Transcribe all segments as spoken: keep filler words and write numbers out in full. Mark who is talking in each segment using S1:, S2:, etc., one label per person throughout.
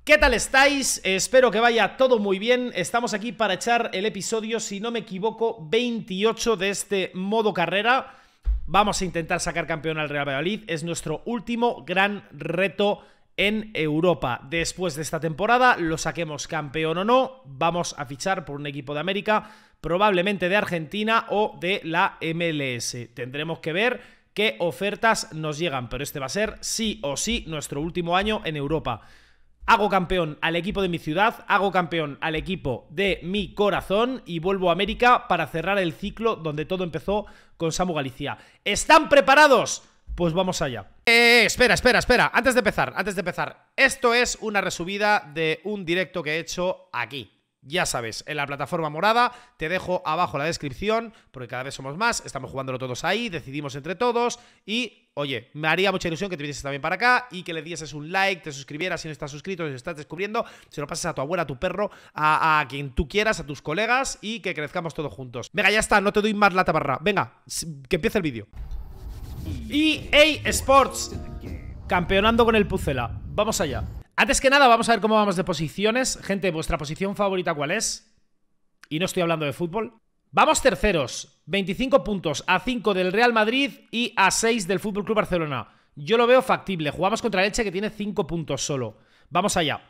S1: ¿Qué tal estáis? Espero que vaya todo muy bien. Estamos aquí para echar el episodio, si no me equivoco, veintiocho de este modo carrera. Vamos a intentar sacar campeón al Real Valladolid. Es nuestro último gran reto en Europa. Después de esta temporada, lo saquemos campeón o no, vamos a fichar por un equipo de América, probablemente de Argentina o de la M L S. Tendremos que ver qué ofertas nos llegan, pero este va a ser sí o sí nuestro último año en Europa. Hago campeón al equipo de mi ciudad, hago campeón al equipo de mi corazón y vuelvo a América para cerrar el ciclo donde todo empezó con Samu Galicia. ¿Están preparados? Pues vamos allá. Eh, espera, espera, espera. Antes de empezar, antes de empezar. Esto es una resubida de un directo que he hecho aquí. Ya sabes, en la plataforma morada, te dejo abajo la descripción, porque cada vez somos más, estamos jugándolo todos ahí, decidimos entre todos y, oye, me haría mucha ilusión que te vinieses también para acá y que le dieses un like, te suscribieras si no estás suscrito, si estás descubriendo, se lo pases a tu abuela, a tu perro, a, a quien tú quieras, a tus colegas y que crezcamos todos juntos. Venga, ya está, no te doy más la tabarra. Venga, que empiece el vídeo. E A Sports, campeonando con el Pucela. Vamos allá. Antes que nada, vamos a ver cómo vamos de posiciones. Gente, ¿vuestra posición favorita cuál es? Y no estoy hablando de fútbol. Vamos terceros, veinticinco puntos, a cinco del Real Madrid y a seis del F C Barcelona. Yo lo veo factible. Jugamos contra el Elche, que tiene cinco puntos solo. Vamos allá.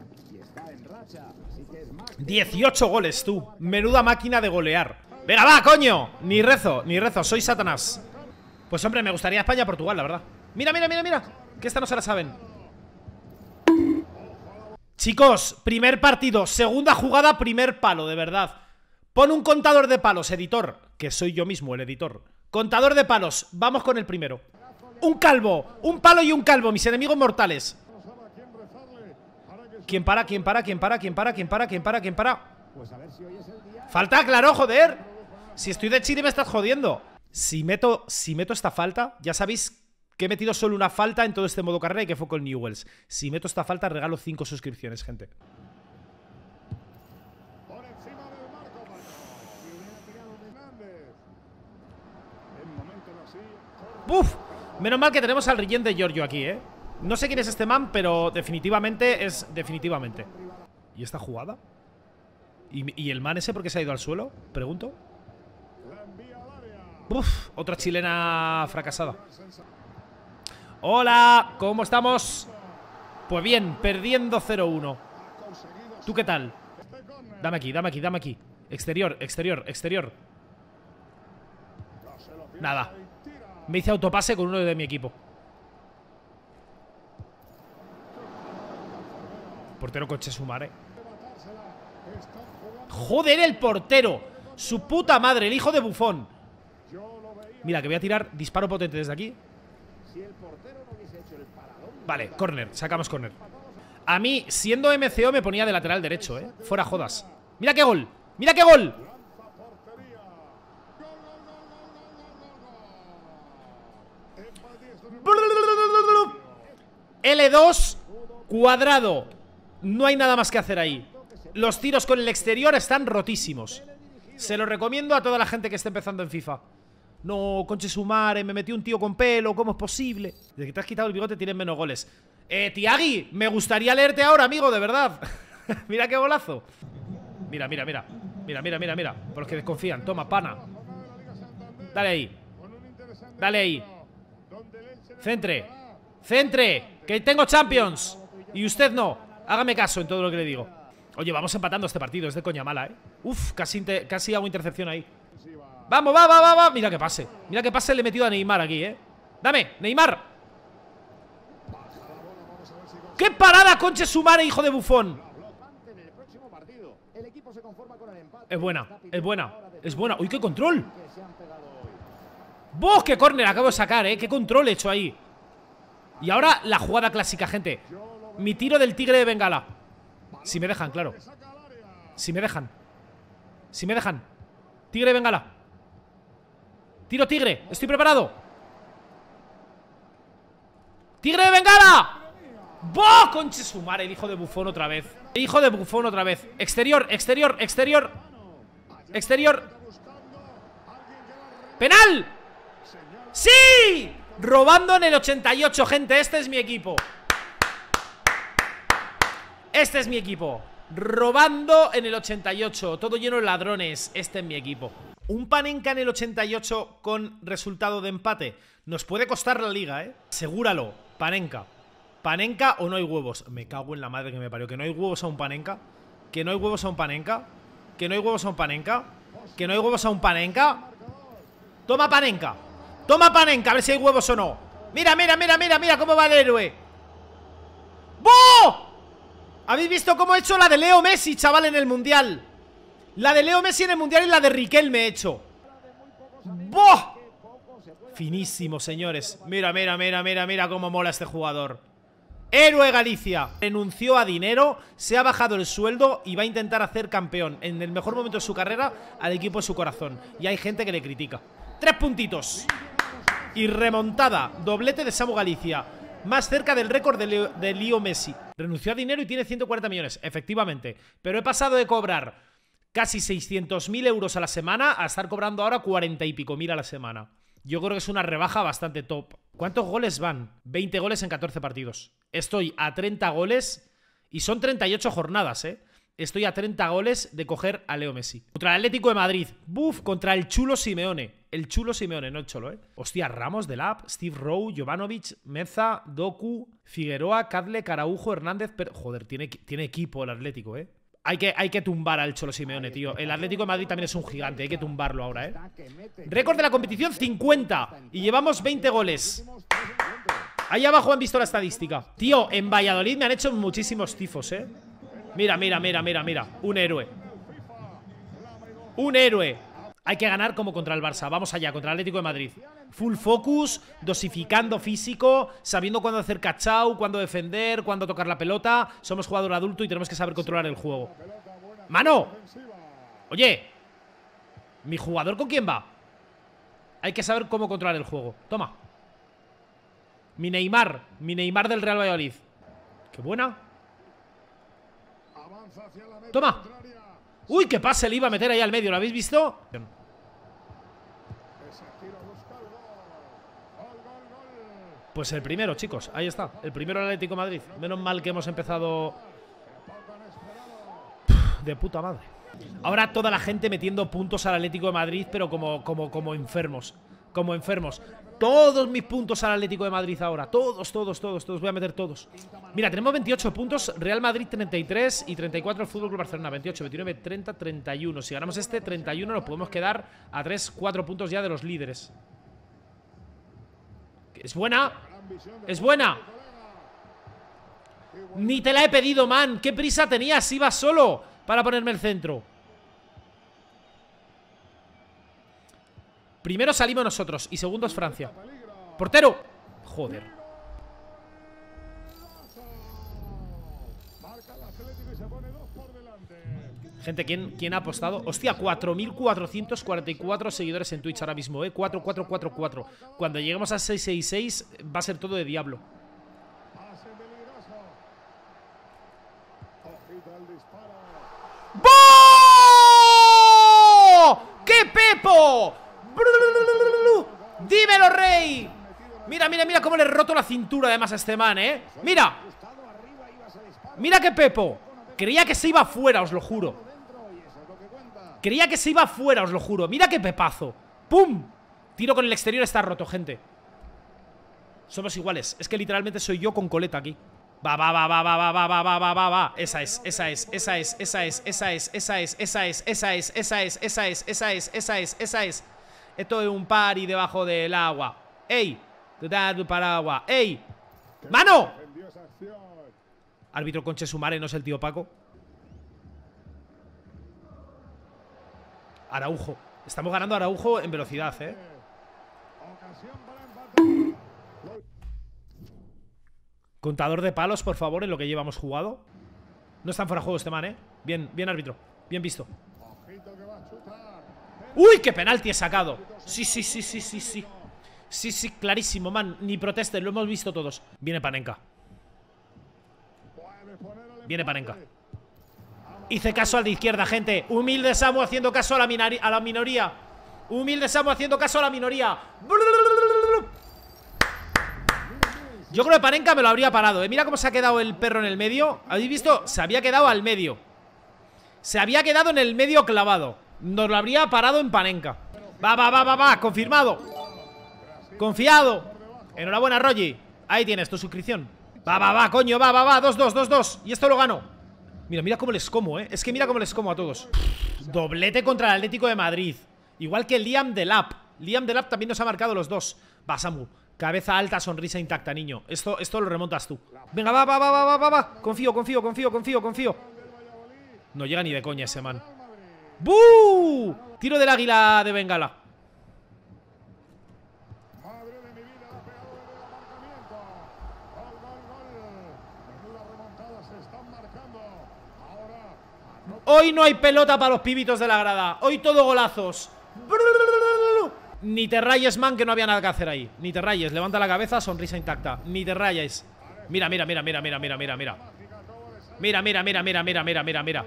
S1: dieciocho goles, tú. Menuda máquina de golear. Venga, va, coño. Ni rezo, ni rezo, soy Satanás. Pues hombre, me gustaría España-Portugal, la verdad. Mira, mira, mira, mira, que esta no se la saben. Chicos, primer partido, segunda jugada, primer palo, de verdad. Pon un contador de palos, editor, que soy yo mismo, el editor. Contador de palos, vamos con el primero. Un calvo, un palo y un calvo, mis enemigos mortales. ¿Quién para? ¿Quién para? ¿Quién para? ¿Quién para? ¿Quién para? ¿Quién para? ¿Quién para? Falta, claro, joder. Si estoy de Chile me estás jodiendo. Si meto, si meto esta falta, ya sabéis que he metido solo una falta en todo este modo carrera y que fue con Newells. Si meto esta falta, regalo cinco suscripciones, gente. ¡Buf! Menos mal que tenemos al Rillén de Giorgio aquí, ¿eh? No sé quién es este man, pero definitivamente es definitivamente. ¿Y esta jugada? ¿Y, y el man ese por qué se ha ido al suelo? Pregunto. ¡Buf! Otra chilena fracasada. Hola, ¿cómo estamos? Pues bien, perdiendo cero uno. ¿Tú qué tal? Dame aquí, dame aquí, dame aquí. Exterior, exterior, exterior. Nada. Me hice autopase con uno de mi equipo. Portero coche su madre. Joder, el portero. Su puta madre, el hijo de Bufón. Mira, que voy a tirar disparo potente desde aquí. Vale, córner, sacamos córner. A mí, siendo M C O, me ponía de lateral derecho, eh. Fuera jodas. Mira qué gol, mira qué gol. L dos, cuadrado. No hay nada más que hacer ahí. Los tiros con el exterior están rotísimos. Se lo recomiendo a toda la gente que esté empezando en FIFA. No, conche su madre, me metí un tío con pelo, ¿cómo es posible? Desde que te has quitado el bigote tienes menos goles. Eh, Tiagui, me gustaría leerte ahora, amigo, de verdad. Mira qué golazo. Mira, mira, mira. Mira, mira, mira, mira. Por los que desconfían, toma, pana. Dale ahí. Dale ahí. Centre. Centre. Que tengo Champions. Y usted no. Hágame caso en todo lo que le digo. Oye, vamos empatando este partido, es de coña mala, eh. Uf, casi, casi hago intercepción ahí. Vamos, va, va, va, va. Mira que pase. Mira que pase le he metido a Neymar aquí, eh. Dame, Neymar. ¡Qué parada, conche su madre, hijo de Bufón! Es buena, es buena, es buena. ¡Uy, qué control! ¡Vos, qué córner acabo de sacar, eh! ¡Qué control he hecho ahí! Y ahora la jugada clásica, gente. Mi tiro del tigre de Bengala. Si me dejan, claro. Si me dejan. Si me dejan. Tigre de Bengala. Tiro tigre, estoy preparado. ¡Tigre de Bengala! ¡Boh! Conche su madre, el hijo de Bufón otra vez. El hijo de Bufón otra vez. Exterior, exterior, exterior. Exterior. ¡Penal! ¡Sí! Robando en el ochenta y ocho, gente. Este es mi equipo. Este es mi equipo. Robando en el ochenta y ocho. Todo lleno de ladrones. Este es mi equipo. Un Panenka en el ochenta y ocho con resultado de empate nos puede costar la liga, ¿eh? Asegúralo. Panenka. Panenka o no hay huevos. Me cago en la madre que me parió. Que no hay huevos a un Panenka. Que no hay huevos a un Panenka. Que no hay huevos a un Panenka. Que no hay huevos a un Panenka. Toma Panenka. Toma Panenka. A ver si hay huevos o no. Mira, mira, mira, mira, mira cómo va el héroe. ¡Boh! ¿Habéis visto cómo he hecho la de Leo Messi, chaval, en el Mundial? La de Leo Messi en el Mundial y la de Riquelme he hecho. ¡Boh! Finísimo, señores. Mira, mira, mira, mira, mira cómo mola este jugador. Héroe Galicia. Renunció a dinero, se ha bajado el sueldo y va a intentar hacer campeón en el mejor momento de su carrera al equipo de su corazón. Y hay gente que le critica. Tres puntitos. Y remontada. Doblete de Samu Galicia. Más cerca del récord de Leo, de Leo Messi. Renunció a dinero y tiene ciento cuarenta millones. Efectivamente. Pero he pasado de cobrar casi seiscientos mil euros a la semana a estar cobrando ahora cuarenta y pico mil a la semana. Yo creo que es una rebaja bastante top. ¿Cuántos goles van? veinte goles en catorce partidos. Estoy a treinta goles y son treinta y ocho jornadas, ¿eh? Estoy a treinta goles de coger a Leo Messi. Contra el Atlético de Madrid. Buf, contra el Chulo Simeone. El Chulo Simeone, no el Cholo, ¿eh? Hostia, Ramos, Delap, Steve Rowe, Jovanovic, Meza, Doku, Figueroa, Cadle, Caraujo, Hernández... Pero... Joder, tiene, tiene equipo el Atlético, ¿eh? Hay que, hay que tumbar al Cholo Simeone, tío. El Atlético de Madrid también es un gigante. Hay que tumbarlo ahora, ¿eh? Récord de la competición, cincuenta. Y llevamos veinte goles. Ahí abajo han visto la estadística. Tío, en Valladolid me han hecho muchísimos tifos, ¿eh? Mira, mira, mira, mira, mira. Un héroe. Un héroe. Hay que ganar como contra el Barça. Vamos allá, contra el Atlético de Madrid. Full focus, dosificando físico, sabiendo cuándo hacer cachao, cuándo defender, cuándo tocar la pelota. Somos jugador adulto y tenemos que saber controlar el juego. ¡Mano! Oye, ¿mi jugador con quién va? Hay que saber cómo controlar el juego. Toma. Mi Neymar. Mi Neymar del Real Valladolid. ¡Qué buena! Toma. Uy, qué pase le iba a meter ahí al medio. ¿Lo habéis visto? Pues el primero, chicos. Ahí está. El primero del Atlético de Madrid. Menos mal que hemos empezado de puta madre. Ahora toda la gente metiendo puntos al Atlético de Madrid, pero como, como, como enfermos. Como enfermos. Todos mis puntos al Atlético de Madrid ahora. Todos, todos, todos, todos. Voy a meter todos. Mira, tenemos veintiocho puntos. Real Madrid treinta y tres y treinta y cuatro el Fútbol Club Barcelona. veintiocho, veintinueve, treinta, treinta y uno. Si ganamos este treinta y uno nos podemos quedar a tres, cuatro puntos ya de los líderes. Es buena. Es buena. Ni te la he pedido, man. ¿Qué prisa tenías? Iba solo para ponerme el centro. Primero salimos nosotros y segundo es Francia. ¡Portero! Joder. Gente, ¿quién, ¿quién ha apostado? Hostia, cuatro mil cuatrocientos cuarenta y cuatro seguidores en Twitch ahora mismo, ¿eh? cuatro cuatro cuatro cuatro. Cuando lleguemos a seiscientos sesenta y seis va a ser todo de diablo. ¡Boh! ¡Qué pepo! ¡Dímelo, rey! Mira, mira, mira cómo le he roto la cintura además a este man, ¿eh? ¡Mira! ¡Mira qué pepo! Creía que se iba afuera, os lo juro. Creía que se iba afuera, os lo juro. Mira qué pepazo. ¡Pum! Tiro con el exterior, está roto, gente. Somos iguales. Es que literalmente soy yo con coleta aquí. Va, va, va, va, va, va, va, va, va, va, va, va. Esa es, esa es, esa es, esa es, esa es, esa es, esa es, esa es, esa es, esa es, esa es, esa es, esa es. Esto es un party debajo del agua. ¡Ey! Tu paraguas. ¡Ey! ¡Mano! Árbitro Conche Sumare, no es el tío Paco. Araujo. Estamos ganando a Araujo en velocidad, ¿eh? Contador de palos, por favor, en lo que llevamos jugado. No está en fuera de juego este man, ¿eh? Bien, bien, árbitro. Bien visto. ¡Uy! ¡Qué penalti he sacado! Sí, sí, sí, sí, sí, sí. Sí, sí, clarísimo, man. Ni protesten, lo hemos visto todos. Viene Panenka. Viene Panenka. Hice caso al de izquierda, gente. Humilde Samu haciendo caso a la, a la minoría. Humilde Samu haciendo caso a la minoría. Yo creo que Panenka me lo habría parado, ¿eh? Mira cómo se ha quedado el perro en el medio. ¿Habéis visto? Se había quedado al medio. Se había quedado en el medio clavado. Nos lo habría parado en Panenka. Va, va, va, va, va, confirmado. Confiado. Enhorabuena, Rogi. Ahí tienes tu suscripción. Va, va, va, coño, va, va, va, dos, dos, dos, dos. Y esto lo gano. Mira, mira cómo les como, eh. Es que mira cómo les como a todos. Doblete contra el Atlético de Madrid. Igual que Liam Delap. Liam Delap también nos ha marcado los dos. Va, Samu. Cabeza alta, sonrisa intacta, niño. Esto, esto lo remontas tú. Venga, va, va, va, va, va, va, va. Confío, confío, confío, confío, confío. No llega ni de coña ese man. ¡Bú! Tiro del águila de Bengala. Hoy no hay pelota para los pibitos de la grada. Hoy todo golazos. Ni te rayes, man, que no había nada que hacer ahí. Ni te rayes, levanta la cabeza, sonrisa intacta. Ni te rayes. Mira, mira, mira, mira, mira, mira, mira, mira. Mira, mira, mira, mira, mira, mira, mira, mira.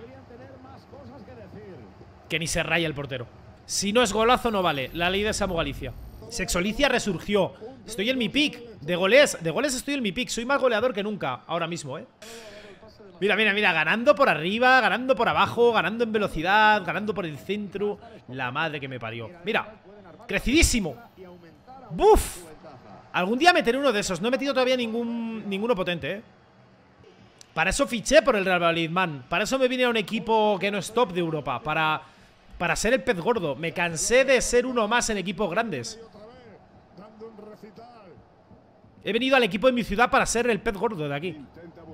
S1: Que ni se raya el portero. Si no es golazo no vale. La ley de Samu Galicia. Sexolicia resurgió. Estoy en mi pick. De goles, de goles estoy en mi pick. Soy más goleador que nunca. Ahora mismo, eh. Mira, mira, mira, ganando por arriba, ganando por abajo, ganando en velocidad, ganando por el centro. La madre que me parió. Mira, crecidísimo. ¡Buf! Algún día meteré uno de esos. No he metido todavía ningún ninguno potente, ¿eh? Para eso fiché por el Real Valladolid, man. Para eso me vine a un equipo que no es top de Europa. Para, para ser el pez gordo. Me cansé de ser uno más en equipos grandes. He venido al equipo de mi ciudad para ser el pez gordo de aquí.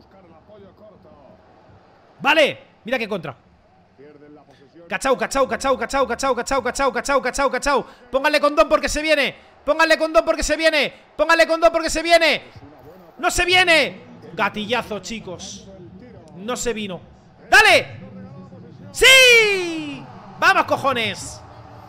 S1: Vale, mira qué contra. Cachau, cachau, cachau, cachau, cachau, cachau, cachau, cachau, cachau, cachau. Pónganle condón porque se viene. Pónganle condón porque se viene. Pónganle condón porque se viene. ¡No se viene! Gatillazo, chicos. No se vino. ¡Dale! ¡Sí! ¡Vamos, cojones!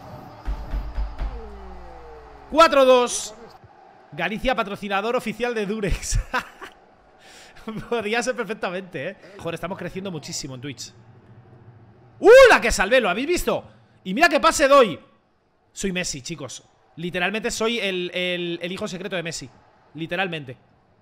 S1: cuatro dos. Galicia, patrocinador oficial de Durex. Podría ser perfectamente, ¿eh? Joder, estamos creciendo muchísimo en Twitch. ¡Uh! La que salvé, ¿lo habéis visto? Y mira qué pase doy. Soy Messi, chicos. Literalmente soy el, el, el hijo secreto de Messi. Literalmente.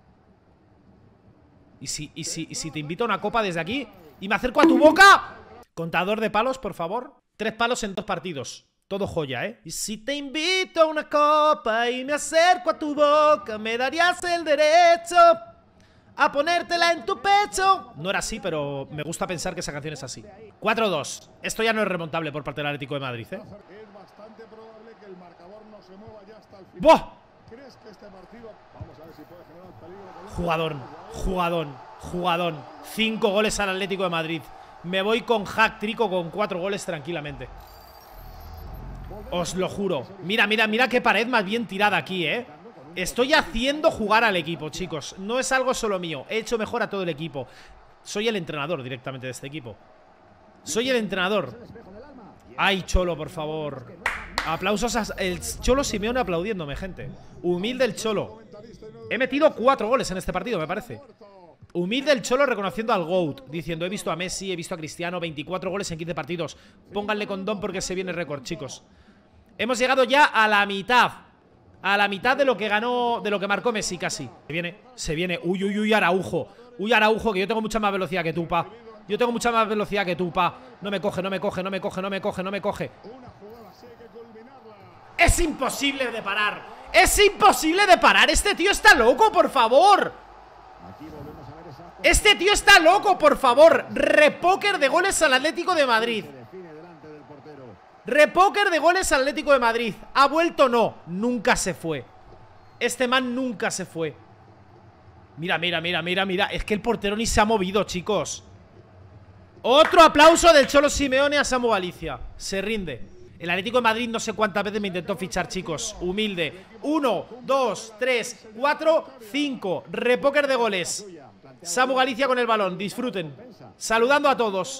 S1: ¿Y si, y, si, ¿Y si te invito a una copa desde aquí? ¿Y me acerco a tu boca? Contador de palos, por favor. Tres palos en dos partidos. Todo joya, ¿eh? Y si te invito a una copa y me acerco a tu boca, ¿me darías el derecho a ponértela en tu pecho? No era así, pero me gusta pensar que esa canción es así. cuatro dos. Esto ya no es remontable por parte del Atlético de Madrid, ¿eh? ¡Buah! Jugadón, jugadón, jugadón. Cinco goles al Atlético de Madrid. Me voy con hat-trick o con cuatro goles tranquilamente. Os lo juro. Mira, mira, mira qué pared más bien tirada aquí, ¿eh? Estoy haciendo jugar al equipo, chicos. No es algo solo mío. He hecho mejor a todo el equipo. Soy el entrenador directamente de este equipo. Soy el entrenador. Ay, Cholo, por favor. Aplausos a el Cholo Simeone aplaudiéndome, gente. Humilde el Cholo. He metido cuatro goles en este partido, me parece. Humilde el Cholo reconociendo al GOAT, diciendo: he visto a Messi, he visto a Cristiano, veinticuatro goles en quince partidos. Pónganle condón porque se viene récord, chicos. Hemos llegado ya a la mitad. A la mitad de lo que ganó, de lo que marcó Messi casi. Se viene, se viene. Uy, uy, uy, Araujo. Uy, Araujo, que yo tengo mucha más velocidad que tú, pa. Yo tengo mucha más velocidad que tú, pa. No me coge, no me coge, no me coge, no me coge, no me coge. Es imposible de parar. Es imposible de parar. Este tío está loco, por favor. Este tío está loco, por favor. Repóker de goles al Atlético de Madrid. Repóker de goles al Atlético de Madrid. ¿Ha vuelto? No. Nunca se fue. Este man nunca se fue. Mira, mira, mira, mira, mira. Es que el portero ni se ha movido, chicos. Otro aplauso del Cholo Simeone a Samu Galicia. Se rinde. El Atlético de Madrid no sé cuántas veces me intentó fichar, chicos. Humilde. Uno, dos, tres, cuatro, cinco. Repóker de goles. Samu Galicia con el balón. Disfruten. Saludando a todos.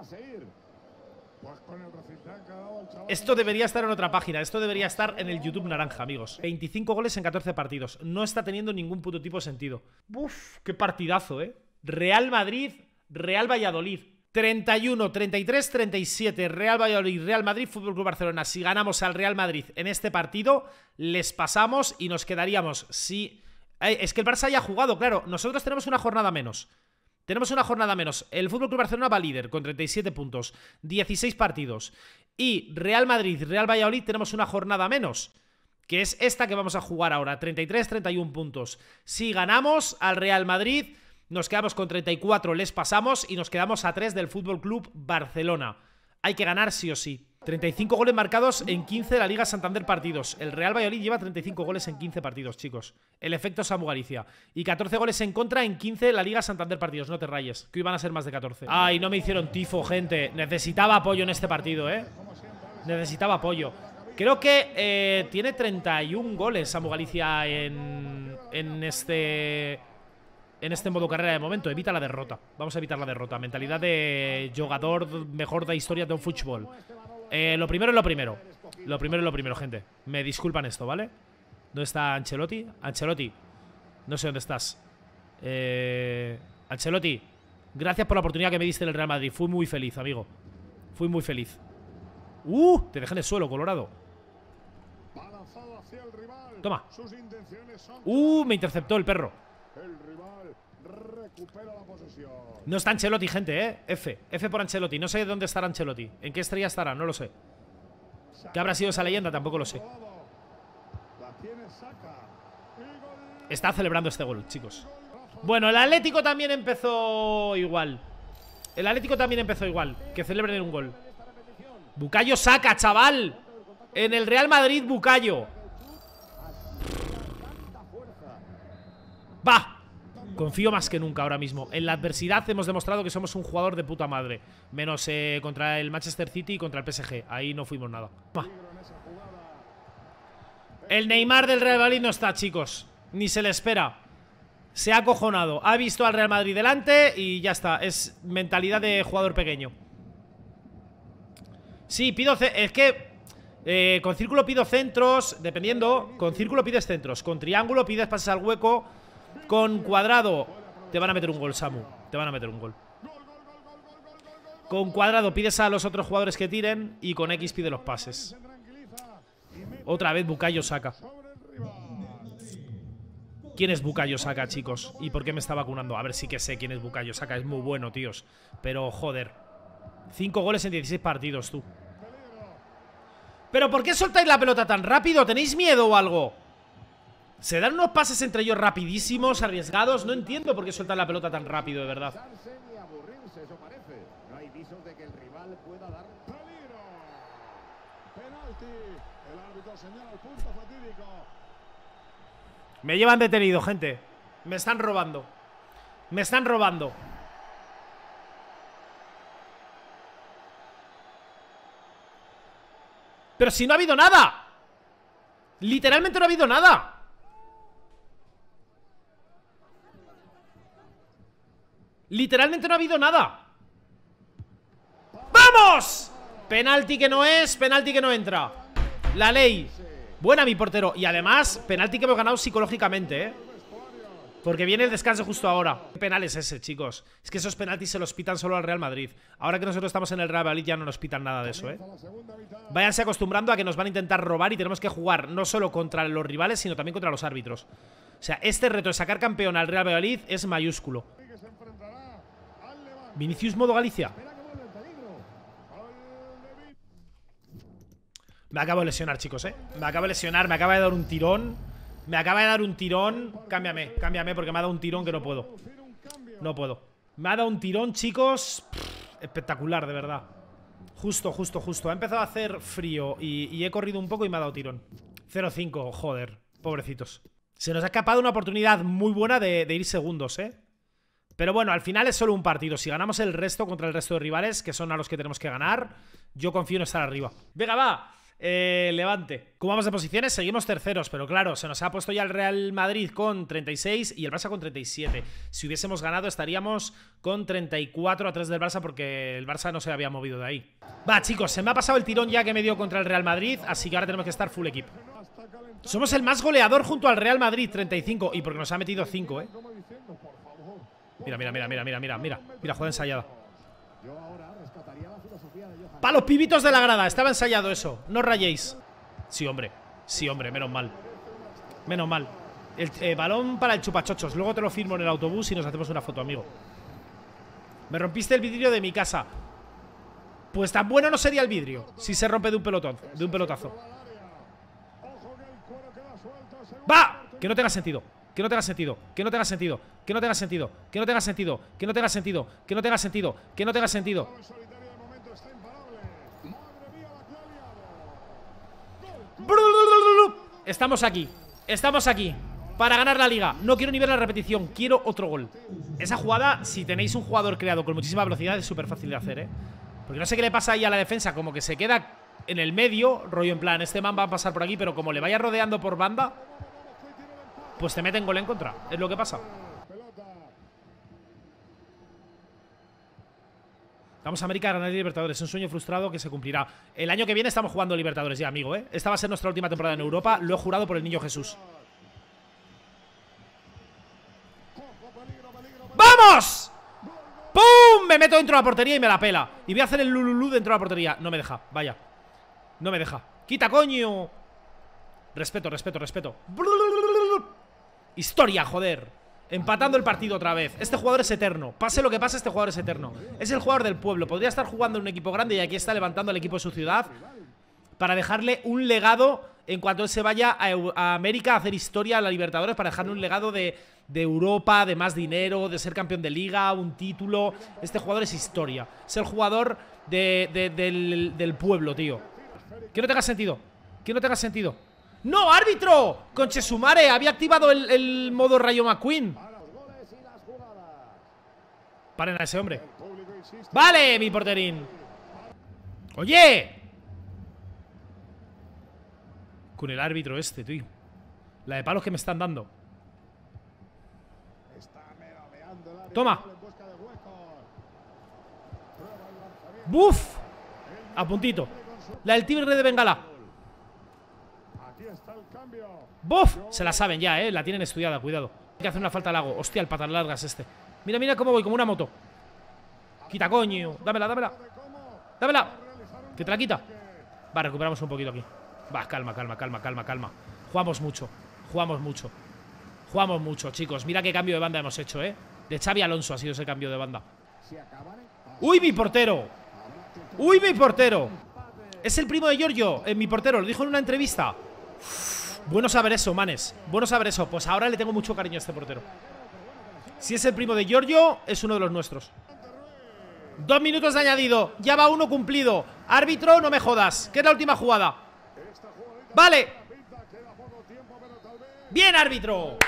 S1: Esto debería estar en otra página. Esto debería estar en el YouTube naranja, amigos. veinticinco goles en catorce partidos. No está teniendo ningún puto tipo de sentido. Uf, qué partidazo, eh. Real Madrid, Real Valladolid. treinta y uno, treinta y tres, treinta y siete. Real Valladolid, Real Madrid, Fútbol Club Barcelona. Si ganamos al Real Madrid en este partido, les pasamos y nos quedaríamos, si Eh, es que el Barça ya ha jugado, claro. Nosotros tenemos una jornada menos. Tenemos una jornada menos. El F C Barcelona va líder con treinta y siete puntos, dieciséis partidos. Y Real Madrid, Real Valladolid tenemos una jornada menos, que es esta que vamos a jugar ahora, treinta y tres, treinta y uno puntos. Si ganamos al Real Madrid, nos quedamos con treinta y cuatro, les pasamos y nos quedamos a tres del F C Barcelona. Hay que ganar sí o sí. treinta y cinco goles marcados en quince de la Liga Santander partidos. El Real Valladolid lleva treinta y cinco goles en quince partidos, chicos. El efecto Samu Galicia. Y catorce goles en contra en quince de la Liga Santander partidos. No te rayes, que hoy van a ser más de catorce. Ay, no me hicieron tifo, gente. Necesitaba apoyo en este partido, ¿eh? Necesitaba apoyo. Creo que eh, tiene treinta y un goles Samu Galicia en, en este... En este modo carrera de momento. Evita la derrota. Vamos a evitar la derrota. Mentalidad de jugador mejor de historia de un fútbol. Eh, lo primero es lo primero. Lo primero es lo primero, gente. Me disculpan esto, ¿vale? ¿Dónde está Ancelotti? Ancelotti. No sé dónde estás. Eh, Ancelotti. Gracias por la oportunidad que me diste en el Real Madrid. Fui muy feliz, amigo. Fui muy feliz. ¡Uh! Te dejé en el suelo, Colorado. Toma. ¡Uh! Me interceptó el perro. No está Ancelotti, gente, ¿eh? F. F por Ancelotti. No sé dónde estará Ancelotti. ¿En qué estrella estará? No lo sé. ¿Qué habrá sido esa leyenda? Tampoco lo sé. Está celebrando este gol, chicos. Bueno, el Atlético también empezó igual. El Atlético también empezó igual. Que celebren un gol. Bukayo Saka, chaval. En el Real Madrid, Bukayo. Va. Confío más que nunca ahora mismo. En la adversidad hemos demostrado que somos un jugador de puta madre. Menos eh, contra el Manchester City y contra el P S G. Ahí no fuimos nada. Va. El Neymar del Real Madrid no está, chicos. Ni se le espera. Se ha acojonado. Ha visto al Real Madrid delante y ya está. Es mentalidad de jugador pequeño. Sí, pido... Es que... Eh, con círculo pido centros. Dependiendo. Con círculo pides centros. Con triángulo pides pases al hueco. Con cuadrado te van a meter un gol, Samu. Te van a meter un gol. Con cuadrado pides a los otros jugadores que tiren. Y con X pide los pases. Otra vez Bukayo Saka. ¿Quién es Bukayo Saka, chicos? ¿Y por qué me está vacunando? A ver, sí que sé quién es Bukayo Saka. Es muy bueno, tíos. Pero, joder. Cinco goles en dieciséis partidos, tú. ¿Pero por qué soltáis la pelota tan rápido? ¿Tenéis miedo o algo? Se dan unos pases entre ellos rapidísimos, arriesgados. No entiendo por qué sueltan la pelota tan rápido, de verdad. Me llevan detenido, gente. Me están robando. Me están robando. Pero si no ha habido nada. Literalmente no ha habido nada. Literalmente no ha habido nada. ¡Vamos! Penalti que no es, penalti que no entra. La ley. Buena mi portero. Y además, penalti que hemos ganado psicológicamente, ¿eh? Porque viene el descanso justo ahora. ¿Qué penal es ese, chicos? Es que esos penaltis se los pitan solo al Real Madrid. Ahora que nosotros estamos en el Real Madrid ya no nos pitan nada de eso, ¿eh? Váyanse acostumbrando a que nos van a intentar robar y tenemos que jugar no solo contra los rivales, sino también contra los árbitros. O sea, este reto de sacar campeón al Real Madrid es mayúsculo. Vinicius modo Galicia. Me acabo de lesionar, chicos, eh Me acabo de lesionar, me acaba de dar un tirón. Me acaba de dar un tirón. Cámbiame, cámbiame porque me ha dado un tirón que no puedo. No puedo. Me ha dado un tirón, chicos. Pff, espectacular, de verdad. Justo, justo, justo. Ha empezado a hacer frío y, y he corrido un poco y me ha dado tirón. cero cinco, joder, pobrecitos. Se nos ha escapado una oportunidad muy buena de, de ir segundos, eh Pero bueno, al final es solo un partido. Si ganamos el resto contra el resto de rivales, que son a los que tenemos que ganar, yo confío en estar arriba. Venga, va. Eh, Levante. ¿Cómo vamos de posiciones? Seguimos terceros, pero claro, se nos ha puesto ya el Real Madrid con treinta y seis y el Barça con treinta y siete. Si hubiésemos ganado estaríamos con treinta y cuatro a tres del Barça porque el Barça no se había movido de ahí. Va, chicos, se me ha pasado el tirón ya que me dio contra el Real Madrid, así que ahora tenemos que estar full equip. Somos el más goleador junto al Real Madrid, treinta y cinco, y porque nos ha metido cinco, eh Mira, mira, mira, mira, mira, mira, mira, mira, jugada ensayada. ¡Pa' los pibitos de la grada! Estaba ensayado eso. No rayéis. Sí, hombre. Sí, hombre, menos mal. Menos mal. El eh, balón para el chupachochos. Luego te lo firmo en el autobús y nos hacemos una foto, amigo. Me rompiste el vidrio de mi casa. Pues tan bueno no sería el vidrio si se rompe de un pelotón, de un pelotazo. ¡Va! Que no tenga sentido. Que no tenga sentido. Que no tenga sentido. Que no tenga sentido. Que no tenga sentido. Que no tenga sentido. Que no tenga sentido. Que no tenga sentido. Estamos aquí. Estamos aquí para ganar la liga. No quiero ni ver la repetición. Quiero otro gol. Esa jugada, si tenéis un jugador creado con muchísima velocidad, es súper fácil de hacer, ¿eh? Porque no sé qué le pasa ahí a la defensa. Como que se queda en el medio. Rollo en plan, este man va a pasar por aquí, pero como le vaya rodeando por banda, pues te meten gol en contra. Es lo que pasa. Vamos a América a ganar Libertadores. Es un sueño frustrado que se cumplirá. El año que viene estamos jugando Libertadores ya, amigo, ¿eh? Esta va a ser nuestra última temporada en Europa. Lo he jurado por el niño Jesús. ¡Vamos! ¡Pum! Me meto dentro de la portería y me la pela. Y voy a hacer el lululú dentro de la portería. No me deja, vaya. No me deja. ¡Quita, coño! Respeto, respeto, respeto. Historia, joder. Empatando el partido otra vez. Este jugador es eterno. Pase lo que pase, este jugador es eterno. Es el jugador del pueblo. Podría estar jugando en un equipo grande y aquí está levantando al equipo de su ciudad para dejarle un legado en cuanto él se vaya a, a América a hacer historia a la Libertadores, para dejarle un legado de, de Europa, de más dinero, de ser campeón de liga, un título. Este jugador es historia. Es el jugador de, de, del, del pueblo, tío. Que no tenga sentido. Que no tenga sentido. ¡No, árbitro! Conchesumare, había activado el, el modo Rayo McQueen. Paren a ese hombre. ¡Vale, mi porterín! ¡Oye! Con el árbitro este, tío. La de palos que me están dando. Toma. ¡Buf! A puntito. La del tigre de Bengala. ¡Buf! Se la saben ya, eh. La tienen estudiada, cuidado. Hay que hacer una falta al lago. Hostia, el patas largas este. Mira, mira cómo voy, como una moto. Quita, coño. Dámela, dámela. Dámela. Que te la quita. Va, recuperamos un poquito aquí. Va, calma, calma, calma, calma, calma. Jugamos mucho. Jugamos mucho. Jugamos mucho, chicos. Mira qué cambio de banda hemos hecho, eh. De Xavi Alonso ha sido ese cambio de banda. ¡Uy, mi portero! ¡Uy, mi portero! Es el primo de Giorgio, eh, mi portero. Lo dijo en una entrevista. Uf, bueno saber eso, manes. Bueno saber eso. Pues ahora le tengo mucho cariño a este portero. Si es el primo de Giorgio, es uno de los nuestros. Dos minutos de añadido. Ya va uno cumplido. Árbitro, no me jodas. ¿Qué es la última jugada? Vale. Bien, árbitro.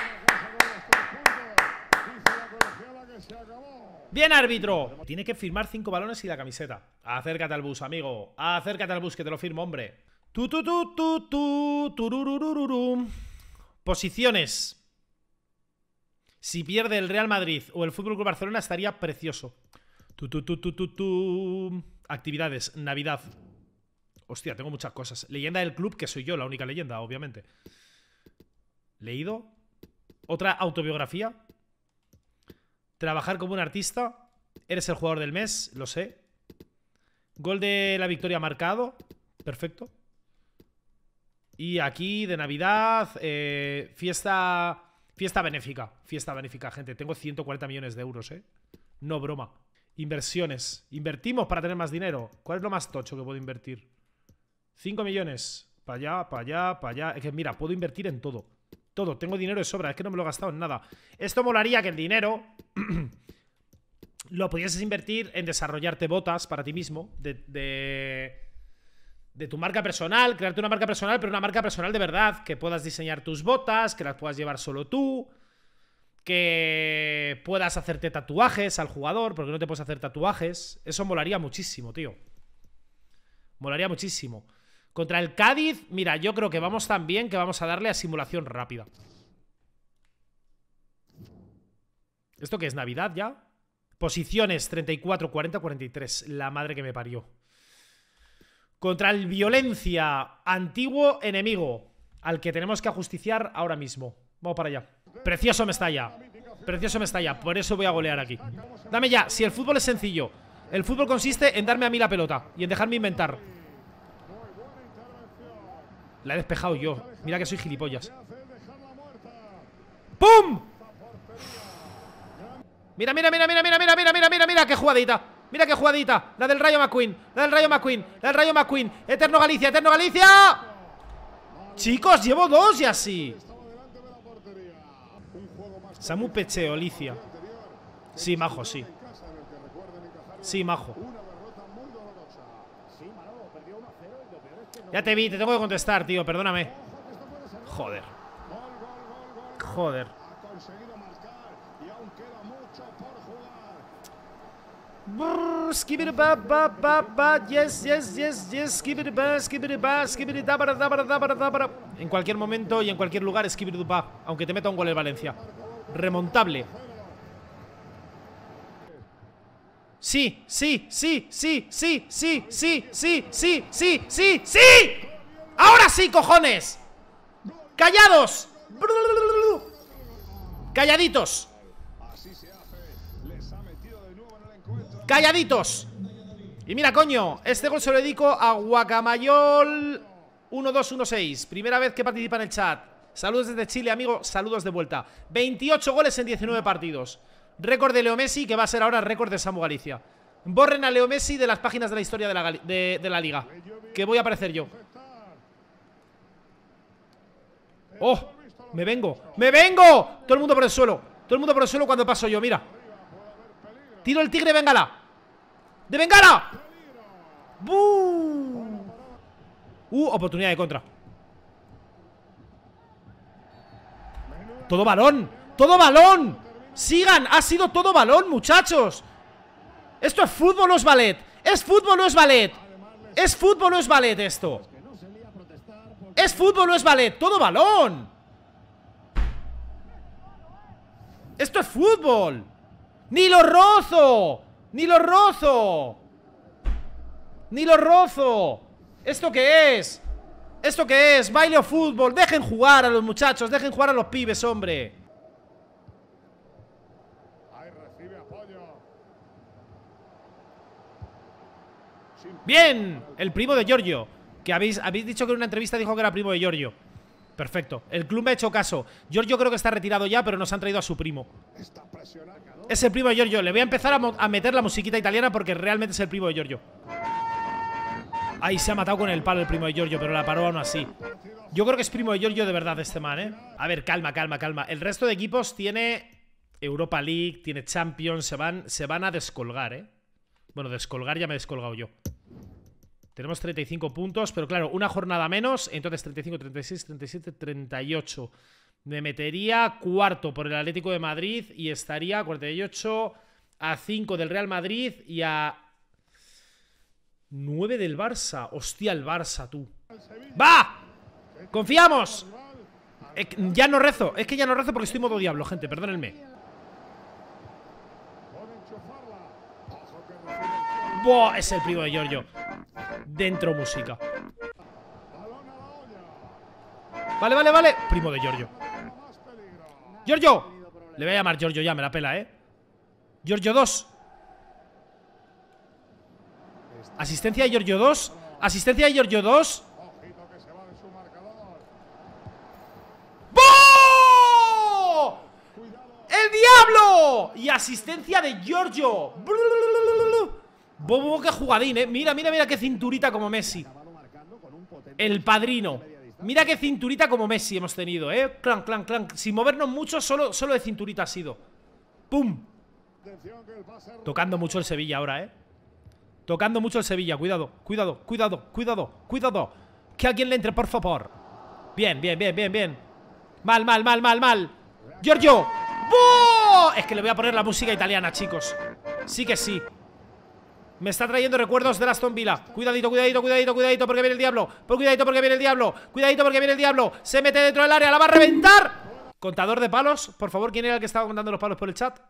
S1: Bien, árbitro. Tiene que firmar cinco balones y la camiseta. Acércate al bus, amigo. Acércate al bus, que te lo firmo, hombre. Tu, tu, tu, tu, tu, turururururu. Posiciones. Si pierde el Real Madrid o el F C Barcelona estaría precioso. Tu, tu, tu, tu, tu, tu. Actividades. Navidad. Hostia, tengo muchas cosas. Leyenda del club, que soy yo, la única leyenda, obviamente. Leído. Otra autobiografía. Trabajar como un artista. Eres el jugador del mes, lo sé. Gol de la victoria marcado. Perfecto. Y aquí de Navidad, eh, fiesta, fiesta benéfica. Fiesta benéfica, gente. Tengo ciento cuarenta millones de euros, ¿eh? No broma. Inversiones. Invertimos para tener más dinero. ¿Cuál es lo más tocho que puedo invertir? cinco millones. Para allá, para allá, para allá. Es que mira, puedo invertir en todo. Todo. Tengo dinero de sobra. Es que no me lo he gastado en nada. Esto molaría que el dinero lo pudieses invertir en desarrollarte botas para ti mismo. De... de... de tu marca personal, crearte una marca personal, pero una marca personal de verdad, que puedas diseñar tus botas, que las puedas llevar solo tú, que puedas hacerte tatuajes al jugador, porque no te puedes hacer tatuajes. Eso molaría muchísimo, tío. Molaría muchísimo. Contra el Cádiz, mira, yo creo que vamos tan bien que vamos a darle a simulación rápida. ¿Esto qué es? ¿Navidad ya? Posiciones treinta y cuatro, cuarenta, cuarenta y tres. La madre que me parió. Contra el Violencia, antiguo enemigo, al que tenemos que ajusticiar ahora mismo. Vamos para allá. Precioso me está ya. Precioso me está ya. Por eso voy a golear aquí. Dame ya. Si el fútbol es sencillo. El fútbol consiste en darme a mí la pelota y en dejarme inventar. La he despejado yo. Mira que soy gilipollas. ¡Pum! Mira, mira, mira, mira, mira, mira, mira, mira, mira, mira, qué jugadita. Mira qué jugadita. La del Rayo McQueen. La del Rayo McQueen. La del Rayo McQueen. Eterno Galicia, Eterno Galicia. Chicos, llevo dos y así. Samu Pecheo, Alicia. Sí, majo, sí. Sí, majo. Ya te vi, te tengo que contestar, tío, perdóname. Joder. Joder. Brrr, skibidi ba ba ba ba, yes, yes, yes, yes, skibidi ba, skibidi ba, skibidi da bara, da bara, da bara, da bara. En cualquier momento y en cualquier lugar, skibidi ba, aunque te meta un gol el Valencia. Remontable. Sí, sí, sí, sí, sí, sí, sí, sí, sí, sí, sí, sí. ¡Ahora sí, cojones! ¡Callados! ¡Calladitos! ¡Calladitos! Y mira, coño, este gol se lo dedico a Guacamayol uno dos uno seis. Primera vez que participa en el chat. Saludos desde Chile, amigo, saludos de vuelta. veintiocho goles en diecinueve partidos. Récord de Leo Messi, que va a ser ahora récord de Samu Galicia. Borren a Leo Messi de las páginas de la historia de la, de, de la liga, que voy a aparecer yo. ¡Oh! ¡Me vengo! ¡Me vengo! Todo el mundo por el suelo. Todo el mundo por el suelo cuando paso yo, mira. Tiro el tigre, bengala. ¡De bengala! ¡Buu! Uh, oportunidad de contra. Todo balón. Todo balón. Sigan, ha sido todo balón, muchachos. Esto es fútbol, no es ballet. Es fútbol, no es ballet. Es fútbol, no es ballet esto. Es fútbol, no es ballet. Todo balón. Esto es fútbol. Ni lo rozo. Ni lo rozo. Ni lo rozo. ¿Esto qué es? ¿Esto qué es? Baile o fútbol. Dejen jugar a los muchachos. Dejen jugar a los pibes, hombre. Bien, el primo de Giorgio. Que habéis, habéis dicho que en una entrevista dijo que era primo de Giorgio. Perfecto, el club me ha hecho caso. Giorgio creo que está retirado ya, pero nos han traído a su primo. Es el primo de Giorgio. Le voy a empezar a, a meter la musiquita italiana porque realmente es el primo de Giorgio. Ahí se ha matado con el palo el primo de Giorgio, pero la paró aún así. Yo creo que es primo de Giorgio de verdad este man, ¿eh? A ver, calma, calma, calma. El resto de equipos tiene Europa League, tiene Champions. Se van, se van a descolgar, ¿eh? Bueno, descolgar ya me he descolgado yo. Tenemos treinta y cinco puntos, pero claro, una jornada menos. Entonces treinta y cinco, treinta y seis, treinta y siete, treinta y ocho. Me metería cuarto por el Atlético de Madrid y estaría cuarenta y ocho a cinco del Real Madrid y a nueve del Barça. Hostia, el Barça, tú. ¡Va! ¡Confiamos! Eh, ya no rezo. Es que ya no rezo porque estoy modo diablo, gente. Perdónenme. ¡Buah! Es el primo de Giorgio. Dentro música. Vale, vale, vale. Primo de Giorgio. ¡Giorgio! Le voy a llamar Giorgio ya, me la pela, ¿eh? Giorgio dos. Asistencia de Giorgio dos. Asistencia de Giorgio dos. ¡Oh! ¡El diablo! Y asistencia de Giorgio. Bobo, qué jugadín, eh. Mira, mira, mira qué cinturita como Messi. El padrino. Mira qué cinturita como Messi hemos tenido, eh. Clan, clan, clan. Sin movernos mucho, solo, solo de cinturita ha sido. ¡Pum! Tocando mucho el Sevilla ahora, eh. Tocando mucho el Sevilla. Cuidado, cuidado, cuidado, cuidado, cuidado. Que alguien le entre, por favor. Bien, bien, bien, bien, bien. Mal, mal, mal, mal, mal. Giorgio. ¡Oh! Es que le voy a poner la música italiana, chicos. Sí que sí. Me está trayendo recuerdos de Aston Villa. Cuidadito, cuidadito, cuidadito, cuidadito, porque viene el diablo. Por cuidadito, porque viene el diablo. Cuidadito, porque viene el diablo. Se mete dentro del área, la va a reventar. Contador de palos. Por favor, ¿quién era el que estaba contando los palos por el chat?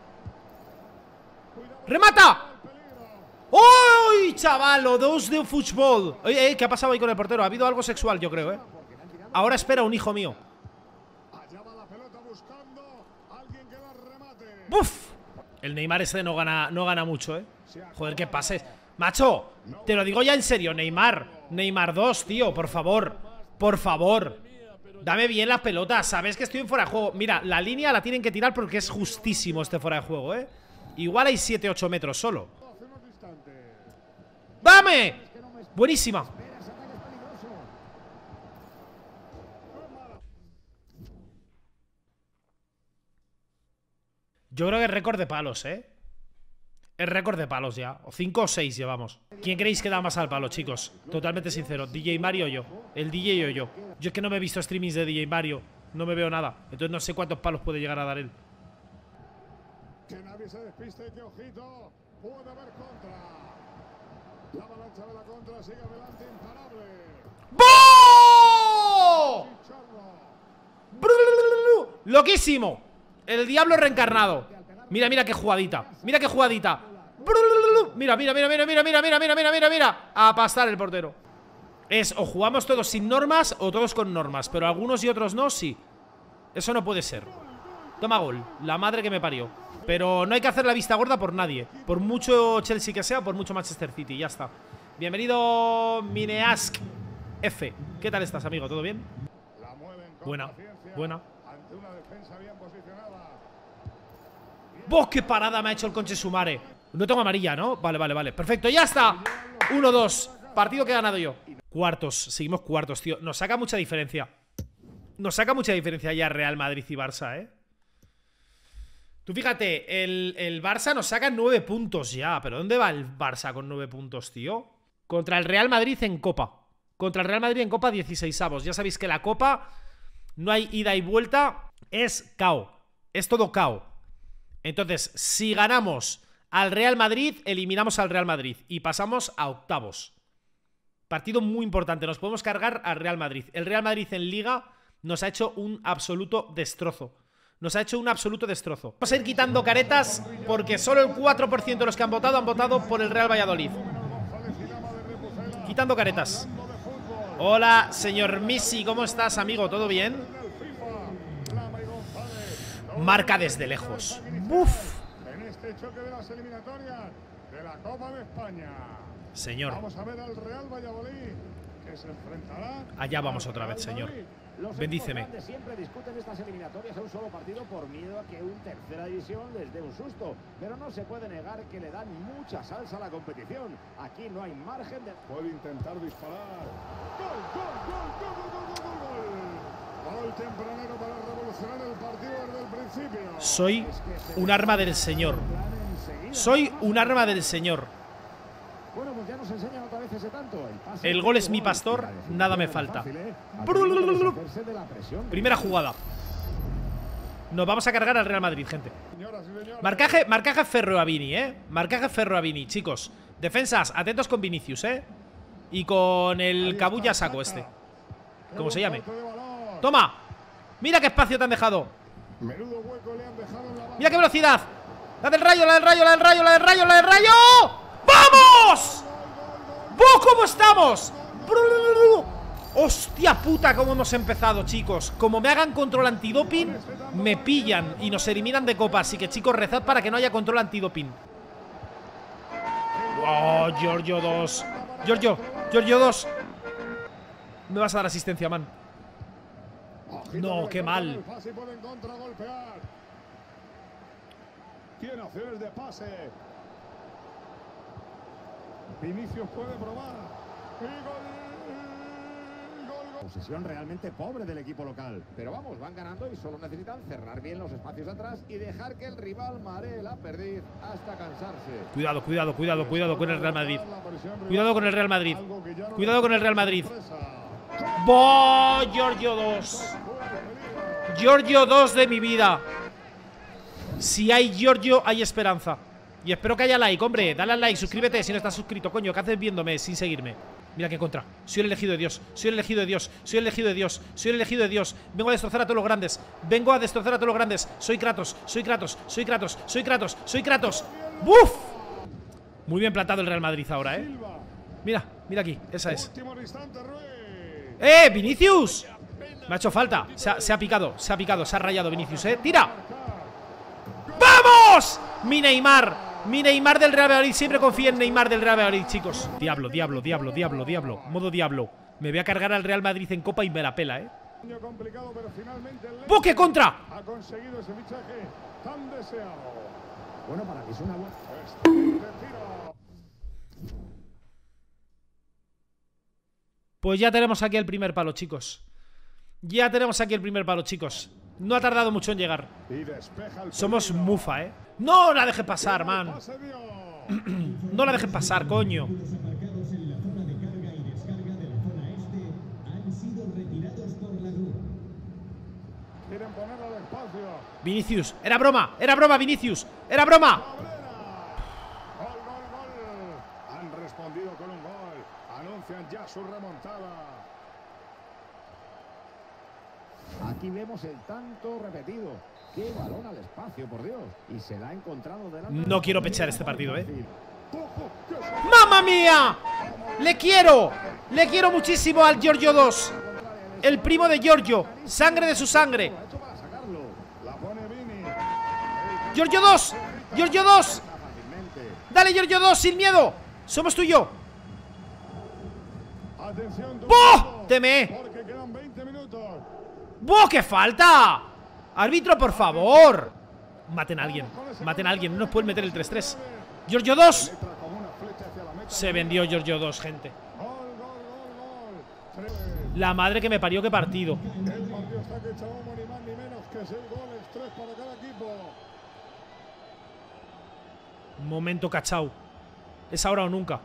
S1: ¡Remata! ¡Uy, chavalo! Dos de fútbol. Oye, ¿qué ha pasado ahí con el portero? Ha habido algo sexual, yo creo, ¿eh? Ahora espera un hijo mío. ¡Buf! El Neymar ese no gana, no gana mucho, ¿eh? Joder, qué pases. Macho, te lo digo ya en serio, Neymar. Neymar dos, tío, por favor. Por favor. Dame bien las pelotas, sabes que estoy en fuera de juego. Mira, la línea la tienen que tirar porque es justísimo este fuera de juego, ¿eh? Igual hay siete ocho metros solo. ¡Dame! Buenísima. Yo creo que es récord de palos, ¿eh? Es récord de palos ya. O cinco o seis llevamos. ¿Quién creéis que da más al palo, chicos? Totalmente sincero. ¿D J Mario o yo? El D J o yo. Yo es que no me he visto streamings de D J Mario. No me veo nada. Entonces no sé cuántos palos puede llegar a dar él.
S2: Que nadie se despiste, que ojito. Puede haber contra. La avalancha de la contra sigue adelante, imparable.
S1: ¡Bo! ¡Loquísimo! El diablo reencarnado. Mira, mira qué jugadita. Mira qué jugadita. Mira, mira, mira, mira, mira, mira, mira, mira, mira, mira, mira. A pasar el portero. Es o jugamos todos sin normas o todos con normas. Pero algunos y otros no, sí. Eso no puede ser. Toma gol. La madre que me parió. Pero no hay que hacer la vista gorda por nadie. Por mucho Chelsea que sea, por mucho Manchester City. Ya está. Bienvenido Mineask F. ¿Qué tal estás, amigo? ¿Todo bien? Buena, buena. ¡Vos qué parada me ha hecho el Conche Sumare! No tengo amarilla, ¿no? Vale, vale, vale. Perfecto, ya está. uno dos. Partido que he ganado yo. Cuartos, seguimos cuartos, tío. Nos saca mucha diferencia. Nos saca mucha diferencia ya Real Madrid y Barça, ¿eh? Tú fíjate, el, el Barça nos saca nueve puntos ya. ¿Pero dónde va el Barça con nueve puntos, tío? Contra el Real Madrid en Copa. Contra el Real Madrid en Copa dieciseisavos. Ya sabéis que la Copa no hay ida y vuelta. Es K O. Es todo K O. Entonces, si ganamos al Real Madrid, eliminamos al Real Madrid y pasamos a octavos. Partido muy importante, nos podemos cargar al Real Madrid. El Real Madrid en Liga nos ha hecho un absoluto destrozo. Nos ha hecho un absoluto destrozo. Vamos a ir quitando caretas porque solo el cuatro por ciento de los que han votado han votado por el Real Valladolid. Quitando caretas. Hola, señor Messi, ¿cómo estás, amigo? ¿Todo bien? Marca desde lejos. ¡Buf!
S2: En este choque de las eliminatorias de la Copa de España.
S1: Señor.
S2: Vamos a ver al Real Valladolid, que se enfrentará.
S1: Allá vamos otra vez, señor. Bendíceme.
S3: Siempre discuten estas eliminatorias a un solo partido por miedo a que un tercera división les dé un susto. Pero no se puede negar que le dan mucha salsa a la competición. Aquí no hay margen de.
S2: Puede intentar disparar. ¡Gol, gol, gol, gol, gol, gol, gol, gol! Gol tempranero para revolucionar el partido desde el principio.
S1: Soy un arma del Señor. Soy un arma del Señor.
S3: Bueno, pues ya nos enseñan otra vez ese tanto. El, pase
S1: el gol es mi pastor, nada me falta. Primera jugada. Nos vamos a cargar al Real Madrid, gente. Marcaje, marcaje Ferro a Vini, eh. Marcaje Ferro a Vini, chicos. Defensas, atentos con Vinicius, eh. Y con el Cabulla saco este. Como se llame. Toma. Mira qué espacio te han dejado. Mira qué velocidad. La del rayo, la del rayo, la del rayo, la del rayo, la del rayo. ¡Vamos! ¡Vos cómo estamos! ¡Hostia puta cómo hemos empezado, chicos! Como me hagan control antidoping, me pillan y nos eliminan de copa. Así que, chicos, rezad para que no haya control antidoping. ¡Oh, Giorgio dos! Giorgio, Giorgio dos. Me vas a dar asistencia, man. No, qué mal.
S2: Tiene opciones de pase. Vinicius puede probar. Y gol, gol, gol.
S3: Posesión realmente pobre del equipo local. Pero vamos, van ganando y solo necesitan cerrar bien los espacios atrás y dejar que el rival maree la perdiz hasta cansarse.
S1: Cuidado, cuidado, cuidado, cuidado con el Real Madrid. Cuidado con el Real Madrid. Cuidado con el Real Madrid. ¡Bo! Giorgio dos. Giorgio dos de mi vida. Si hay Giorgio, hay esperanza. Y espero que haya like, hombre. Dale al like, suscríbete si no estás suscrito. Coño, ¿qué haces viéndome sin seguirme? Mira qué contra. Soy el elegido de Dios. Soy el elegido de Dios. Soy el elegido de Dios. Soy el elegido de Dios. Vengo a destrozar a todos los grandes. Vengo a destrozar a todos los grandes. Soy Kratos. Soy Kratos. Soy Kratos. Soy Kratos. Soy Kratos. ¡Buf! Muy bien plantado el Real Madrid ahora, ¿eh? Mira, mira aquí. Esa es. ¡Eh, Vinicius! Me ha hecho falta. Se ha, se ha picado. Se ha picado. Se ha rayado Vinicius, ¿eh? ¡Tira! ¡Vamos! Mi Neymar. Mi Neymar del Real Valladolid. Siempre confía en Neymar del Real Valladolid, chicos. Diablo, diablo, diablo, diablo, diablo. Modo diablo. Me voy a cargar al Real Madrid en Copa y me la pela, ¿eh?
S2: Complicado, pero finalmente el
S1: ¡Oh, qué contra!
S2: ha conseguido ese fichaje tan deseado.
S3: Bueno, para mí es una buena.
S2: Excelente tiro.
S1: Pues ya tenemos aquí el primer palo, chicos. Ya tenemos aquí el primer palo, chicos. No ha tardado mucho en llegar.
S2: Y despeja el
S1: Somos
S2: peligro.
S1: mufa, ¿eh? ¡No la dejes pasar, man!
S2: Pase dio.
S1: No la dejes pasar, coño.
S4: Aparcados en la zona de carga y descarga de la zona este han sido retirados por la grúa.
S2: Quieren ponerlo al espacio.
S1: Vinicius, era broma, era broma, Vinicius. Era broma.
S2: Cabrera. Gol, gol, gol. Han respondido con un gol. Anuncian ya su remontada.
S3: Aquí vemos el tanto repetido. Qué balón al espacio, por Dios. Y se la ha encontrado delante.
S1: No quiero pechar este partido, ¿eh?
S2: Ojo, que se-
S1: ¡Mamma mía! ¡Le quiero! ¡Le quiero muchísimo al Giorgio dos! El primo de Giorgio. Sangre de su sangre.
S3: Lo ha hecho para sacarlo.
S2: La pone Vini.
S1: ¡Giorgio dos! ¡Giorgio dos!
S3: Fácilmente.
S1: ¡Dale, Giorgio dos! ¡Sin miedo! Somos tú y yo.
S2: Atención.
S1: ¡Boh! Teme.
S2: Porque quedan veinte minutos.
S1: ¡Buah, qué falta! Árbitro, por favor. Maten a alguien. Maten a alguien. No nos pueden meter el tres tres. Giorgio dos.
S2: Entra como una flecha hacia la meta.
S1: Se vendió Giorgio dos, gente.
S2: Gol, gol, gol, gol. Tres.
S1: La madre que me parió, qué partido.
S2: El partido está que echábamos ni más ni menos que seis goles, tres para cada equipo.
S1: Momento cachao. Es ahora o nunca.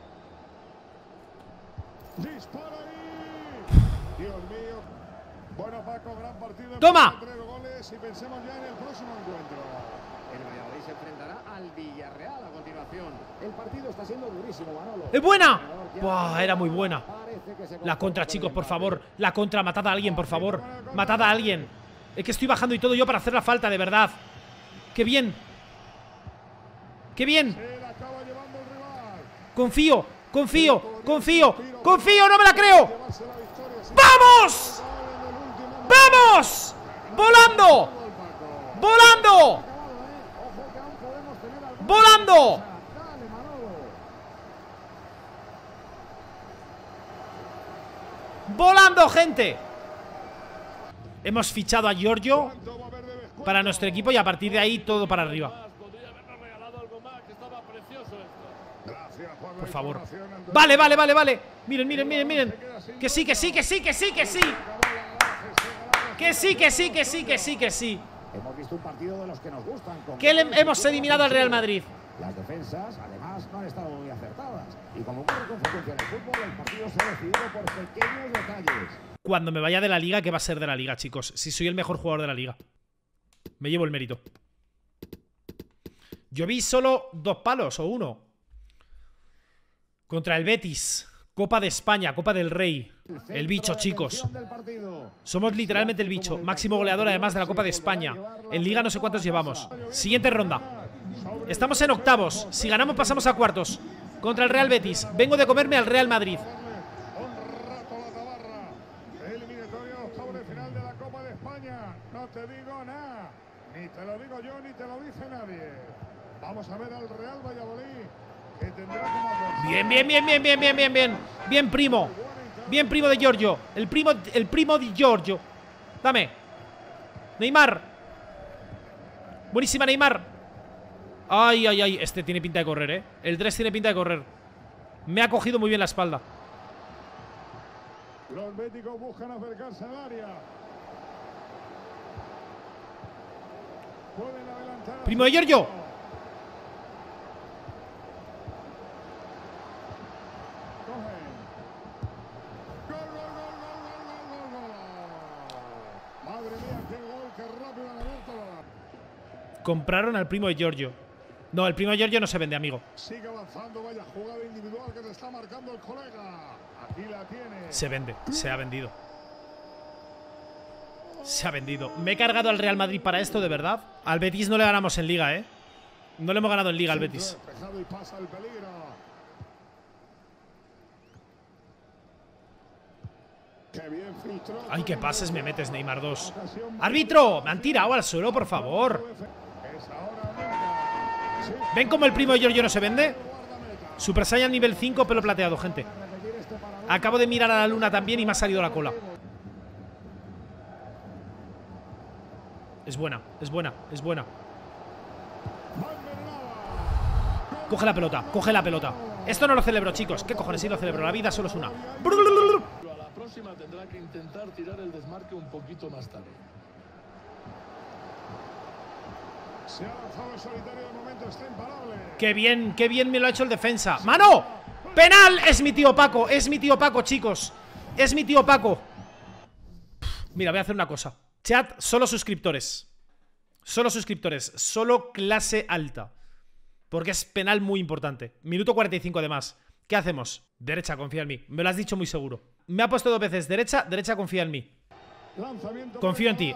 S2: Dispara ahí. Dios mío. Bueno, Paco, gran partido.
S1: ¡Toma!
S2: Tres goles y pensemos ya en el próximo encuentro.
S3: El Valladolid se enfrentará al Villarreal a continuación. El partido está siendo durísimo, Manolo.
S1: ¡Es buena! Buah, era muy buena.
S3: Parece que se
S1: La contra,
S3: conforma
S1: chicos,
S3: con
S1: por
S3: el
S1: favor.
S3: empate.
S1: La contra, matad a alguien, por favor. Matad a alguien. Es que estoy bajando y todo yo para hacer la falta, de verdad. ¡Qué bien! ¡Qué bien!
S2: Se la acaba llevando el rival.
S1: Confío, confío, confío, confío, no me la creo.
S2: Llevarse la victoria. Se
S1: ¡Vamos!
S2: gol en el último
S1: ¡Vamos! ¡Volando!
S2: gol, Paco.
S1: ¡Volando!
S3: Acabado, ¿eh? Ojo que aún podemos tener algún-
S1: ¡Volando!
S3: Dale, Manolo.
S1: ¡Volando, gente! Hemos fichado a Giorgio
S2: ¿Cuánto va a haber de descuento?
S1: para nuestro equipo y a partir de ahí todo para arriba.
S2: Gracias por la
S1: Por favor.
S2: información, Antonio.
S1: Vale, vale, vale, vale. Miren, miren, miren, miren. Que sí, que sí, que sí, que sí, que sí. Que sí, que sí, que sí, que sí, que sí.
S3: Hemos visto un partido de los que nos gustan. con
S1: Que le
S3: goles y
S1: hemos
S3: juego
S1: eliminado al Real
S3: ofensivo.
S1: Madrid.
S3: Las defensas, además, no han estado muy acertadas. Y como ocurre con frecuencia en el fútbol, el partido se ha decidido por pequeños detalles.
S1: Cuando me vaya de la liga, ¿qué va a ser de la liga, chicos? Si soy el mejor jugador de la liga. Me llevo el mérito. Yo vi solo dos palos o uno. Contra el Betis. Copa de España, Copa del Rey. El bicho, chicos. Somos literalmente el bicho. Máximo goleador además de la Copa de España. En liga no sé cuántos llevamos. Siguiente ronda. Estamos en octavos. Si ganamos pasamos a cuartos. Contra el Real Betis. Vengo de comerme al Real Madrid.
S2: Un rato la tabarra. Eliminatoria octavo de final de la Copa de España. No te digo nada. Ni te lo digo yo, ni te lo dice nadie. Vamos a ver al Real Valladolid, que tendrá como adversario.
S1: Bien, bien, bien, bien, bien, bien, bien, bien. Bien, primo. Bien, primo de Giorgio. El primo, el primo de Giorgio. Dame. Neymar. Buenísima, Neymar. Ay, ay, ay. Este tiene pinta de correr, ¿eh? El tres tiene pinta de correr. Me ha cogido muy bien la espalda.
S2: Los béticos buscan acercarse al área. Pueden adelantar.
S1: Primo de Giorgio.
S2: Cogen. Gol, gol, gol, gol, gol, gol, gol, gol. Madre mía, qué gol, qué rápido han abierto.
S1: Compraron al primo de Giorgio. No, el primo de Giorgio no se vende, amigo.
S2: Sigue avanzando, vaya jugada individual que te está marcando el colega. Aquí la tiene.
S1: Se vende. Se ha vendido. Se ha vendido. Me he cargado al Real Madrid para esto, de verdad. Al Betis no le ganamos en Liga, ¿eh? No le hemos ganado en Liga al Betis.
S2: Despejado y pasa el peligro. Qué bien filtró.
S1: Ay, qué pases me metes, Neymar dos. ¡Árbitro! Me han tirado al suelo, por favor.
S2: Es ahora nunca. Sí,
S1: ¿Ven cómo el primo de Giorgio no se vende?
S2: guardameta.
S1: Super Saiyan nivel cinco, pelo plateado, gente. Acabo de mirar a la luna también y me ha salido la cola. Es buena, es buena, es buena. Coge la pelota, coge la pelota. Esto no lo celebro, chicos. ¿Qué cojones? Sí lo celebro. La vida solo es una.
S5: A la próxima tendrá que intentar tirar el desmarque un poquito más tarde.
S2: Se ha lanzado el solitario de momento, está imparable.
S1: Qué bien, qué bien me lo ha hecho el defensa. ¡Mano! ¡Penal! Es mi tío Paco, es mi tío Paco, chicos. Es mi tío Paco. Mira, voy a hacer una cosa. Chat, solo suscriptores. Solo suscriptores, solo clase alta. Porque es penal muy importante. Minuto cuarenta y cinco además. ¿Qué hacemos? Derecha, confía en mí. Me lo has dicho muy seguro. Me ha puesto dos veces derecha, derecha, confía en mí.
S2: Lanzamiento.
S1: Confío en ti.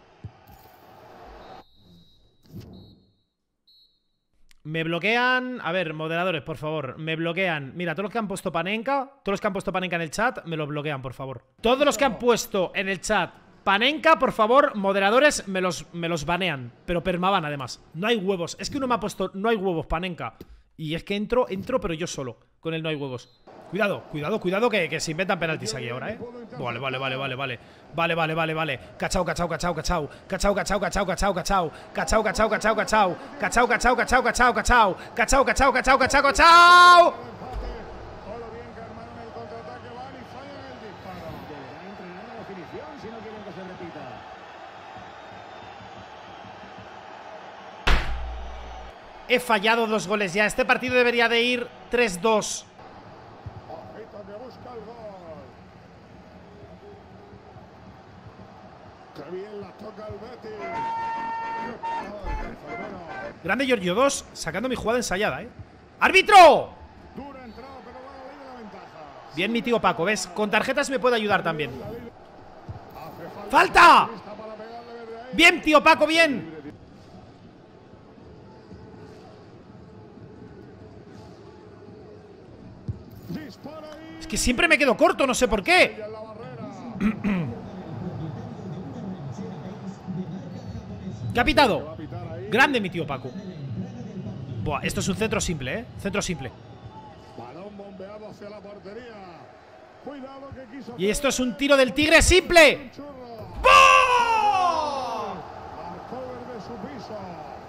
S1: Me bloquean. A ver, moderadores, por favor. Me bloquean. Mira, todos los que han puesto Panenka, todos los que han puesto Panenka en el chat, me los bloquean, por favor. Todos los que han puesto en el chat Panenka, por favor, moderadores, me los, me los banean. Pero permaban, además. No hay huevos. Es que uno me ha puesto no hay huevos, Panenka. Y es que entro, entro, pero yo solo. Con el no hay huevos. Cuidado, cuidado, cuidado, que, que se inventan penaltis aquí ahora, ¿eh? Vale, vale, vale, vale, vale. Vale, vale, vale, vale. Cachao, cachao, cachao, cachao. Cachao, cachao, cachao, cachao, cachao. Cachao, cachao, cachao, cachao. Cachao, cachao, cachao, cachao, cachao. Cachao, cachao, cachao, cachao, cachao.
S2: Todo bien que armaron el contraataque, van y fallan el disparo.
S3: Deberán entrenar la definición si no quieren que se repita.
S1: He fallado dos goles ya. Este partido debería de ir tres dos.
S2: Ojito que busca el gol. Qué bien la toca el Betis.
S1: Grande Giorgio dos, sacando mi jugada ensayada, ¿eh? ¡Árbitro!
S2: Dura entrada, pero va a la ley de la ventaja.
S1: Bien mi tío Paco, ¿ves? Con tarjetas me puede ayudar también.
S2: Hace
S1: ¡Falta!
S2: para pegarle desde ahí.
S1: Bien, tío Paco, bien.
S2: Dispara ahí.
S1: Es que siempre me quedo corto, no sé por qué.
S2: En la barrera.
S1: ¿Qué ha pitado? Grande mi tío Paco. Buah, esto es un centro simple, ¿eh? Centro simple.
S2: Balón bombeado hacia la portería. Cuidado que quiso.
S1: Y esto es un tiro del Tigre simple.
S2: Churro.
S1: ¡Boo!
S2: Marcó desde su piso.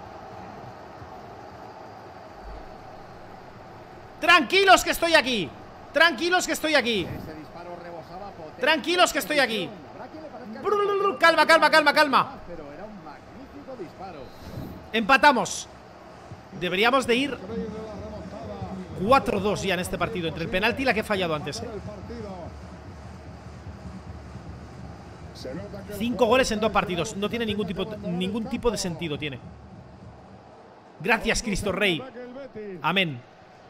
S1: Tranquilos que estoy aquí. Tranquilos que estoy aquí.
S3: Ese disparo rebosaba potencia.
S1: Tranquilos que estoy aquí.
S3: Habrá quien le parezca
S1: Brr, brr, brr,
S3: que-
S1: calma, calma, calma, calma.
S3: Pero era un magnífico disparo.
S1: Empatamos. Deberíamos de ir cuatro dos ya en este partido. Entre el penalti y la que he fallado antes, ¿eh?
S2: El partido. Se nota que el
S1: Cinco goles en dos partidos. No tiene ningún tipo, ningún tipo de sentido, tiene. Gracias, Cristo Rey.
S2: ataque el Betis.
S1: Amén.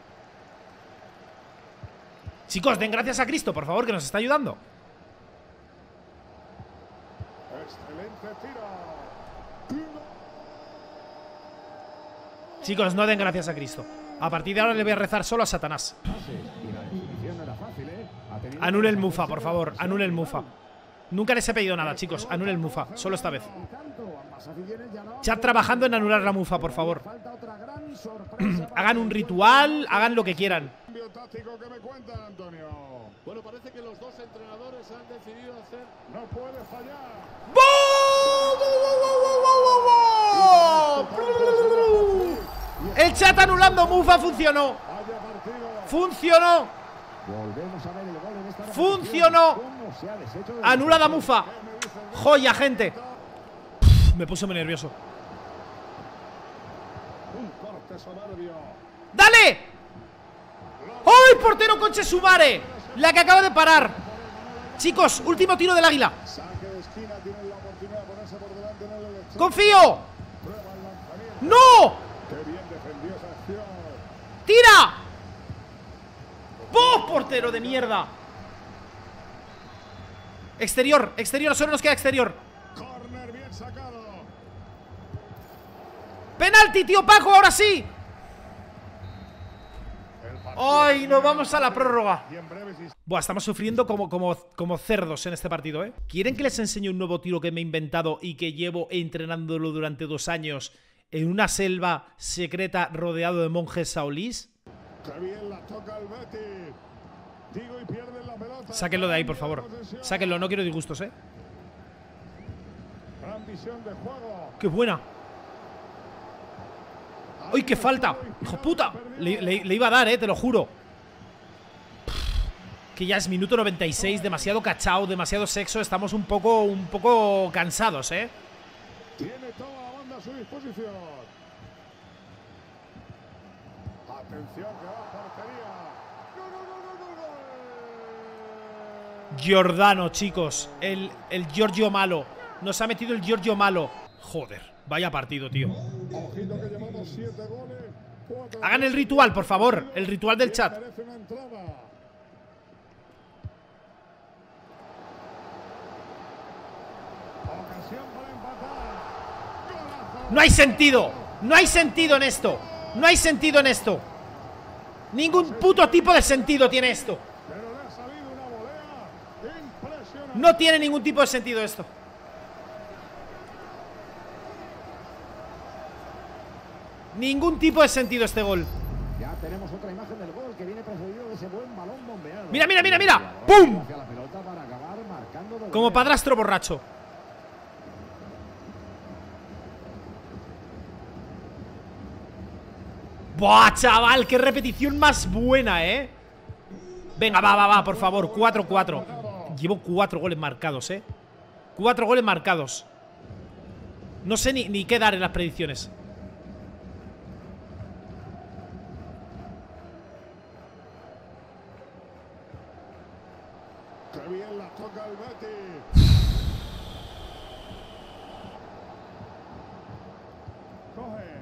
S1: Chicos, den gracias a Cristo, por favor, que nos está ayudando.
S2: Excelente tiro.
S1: Chicos, no den gracias a Cristo. A partir de ahora le voy a rezar solo a Satanás.
S3: Y la definición no era fácil, ¿eh? Ha tenido
S1: Anule el Mufa, por favor. Anule el Mufa. Nunca les he pedido nada, chicos. Anule el Mufa. Solo esta vez.
S3: y tanto, ambas aficiones ya no.
S1: Chat trabajando en anular la Mufa, por favor.
S3: Falta otra gran sorpresa. para
S1: Hagan un ritual, hagan lo que quieran.
S2: Cambio táctico que me cuentan, Antonio.
S5: Bueno, parece que los dos entrenadores han decidido hacer
S2: No puede fallar.
S1: El chat anulando Mufa funcionó.
S2: Vaya partido.
S1: Funcionó.
S3: Volvemos a ver el gol en esta
S1: Funcionó.
S3: repetición. ¿Cómo se ha deshecho del
S1: Anulada Mufa. Joya, gente. Pff, me puse muy nervioso.
S2: Un corte soberbio.
S1: ¡Dale! ¡Ay, portero Conche Sumare! La que acaba de parar. Chicos, último tiro del Águila.
S2: Saque de esquina, tienen la oportunidad de ponerse por delante en el extremo.
S1: ¡Confío!
S2: Prueba el lanzamiento.
S1: ¡No!
S2: Qué bien defendió esa acción.
S1: ¡Tira! ¡Vos, portero de mierda! Exterior, exterior, solo nos queda exterior.
S2: Corner bien sacado.
S1: ¡Penalti, tío Paco! ¡Ahora sí!
S2: El partido
S1: ¡Ay, nos vamos a la prórroga!
S2: y en breves instantes.
S1: Buah, estamos sufriendo como, como, como cerdos en este partido, ¿eh? ¿Quieren que les enseñe un nuevo tiro que me he inventado y que llevo entrenándolo durante dos años en una selva secreta rodeado de monjes saolís?
S2: Qué bien la toca el Betis. Digo y pierden la pelota.
S1: Sáquenlo de ahí, por favor.
S2: Posesión.
S1: Sáquenlo, no quiero disgustos, ¿eh?
S2: gran visión de juego.
S1: ¡Qué buena! ¡Ay, qué falta! ¡Hijo puta! Le, le, le iba a dar, eh, te lo juro. Que ya es minuto noventa y seis, demasiado cachao, demasiado sexo. Estamos un poco, un poco cansados, eh.
S2: Tiene toda la banda a su disposición. Atención que va a portería. ¡Gol, gol, gol, gol, gol!
S1: Giordano, chicos. El, el Giorgio malo. Nos ha metido el Giorgio malo. Joder, vaya partido, tío.
S2: Ojito que llevamos siete goles. cuatro
S1: Hagan el ritual, por favor. El ritual del chat.
S2: merece una entrada. Ocasión para empatar. Golazo.
S1: No hay sentido. No hay sentido en esto. No hay sentido en esto. Ningún puto tipo de sentido tiene esto.
S2: Pero le ha salido una volea impresionante.
S1: No tiene ningún tipo de sentido esto. Ningún tipo de sentido este gol.
S3: Ya tenemos otra imagen del gol que viene precedido de ese buen balón bombeado.
S1: Mira, mira, mira, mira. ¡Pum!
S3: Hacia la pelota para acabar marcando de
S1: Como
S3: volea.
S1: padrastro borracho. ¡Buah, chaval! ¡Qué repetición más buena, eh! Venga, va, va, va, por favor. cuatro cuatro. Llevo cuatro goles marcados, eh. Cuatro goles marcados. No sé ni, ni qué dar en las predicciones.
S2: Qué bien la toca el Betis. Cogen.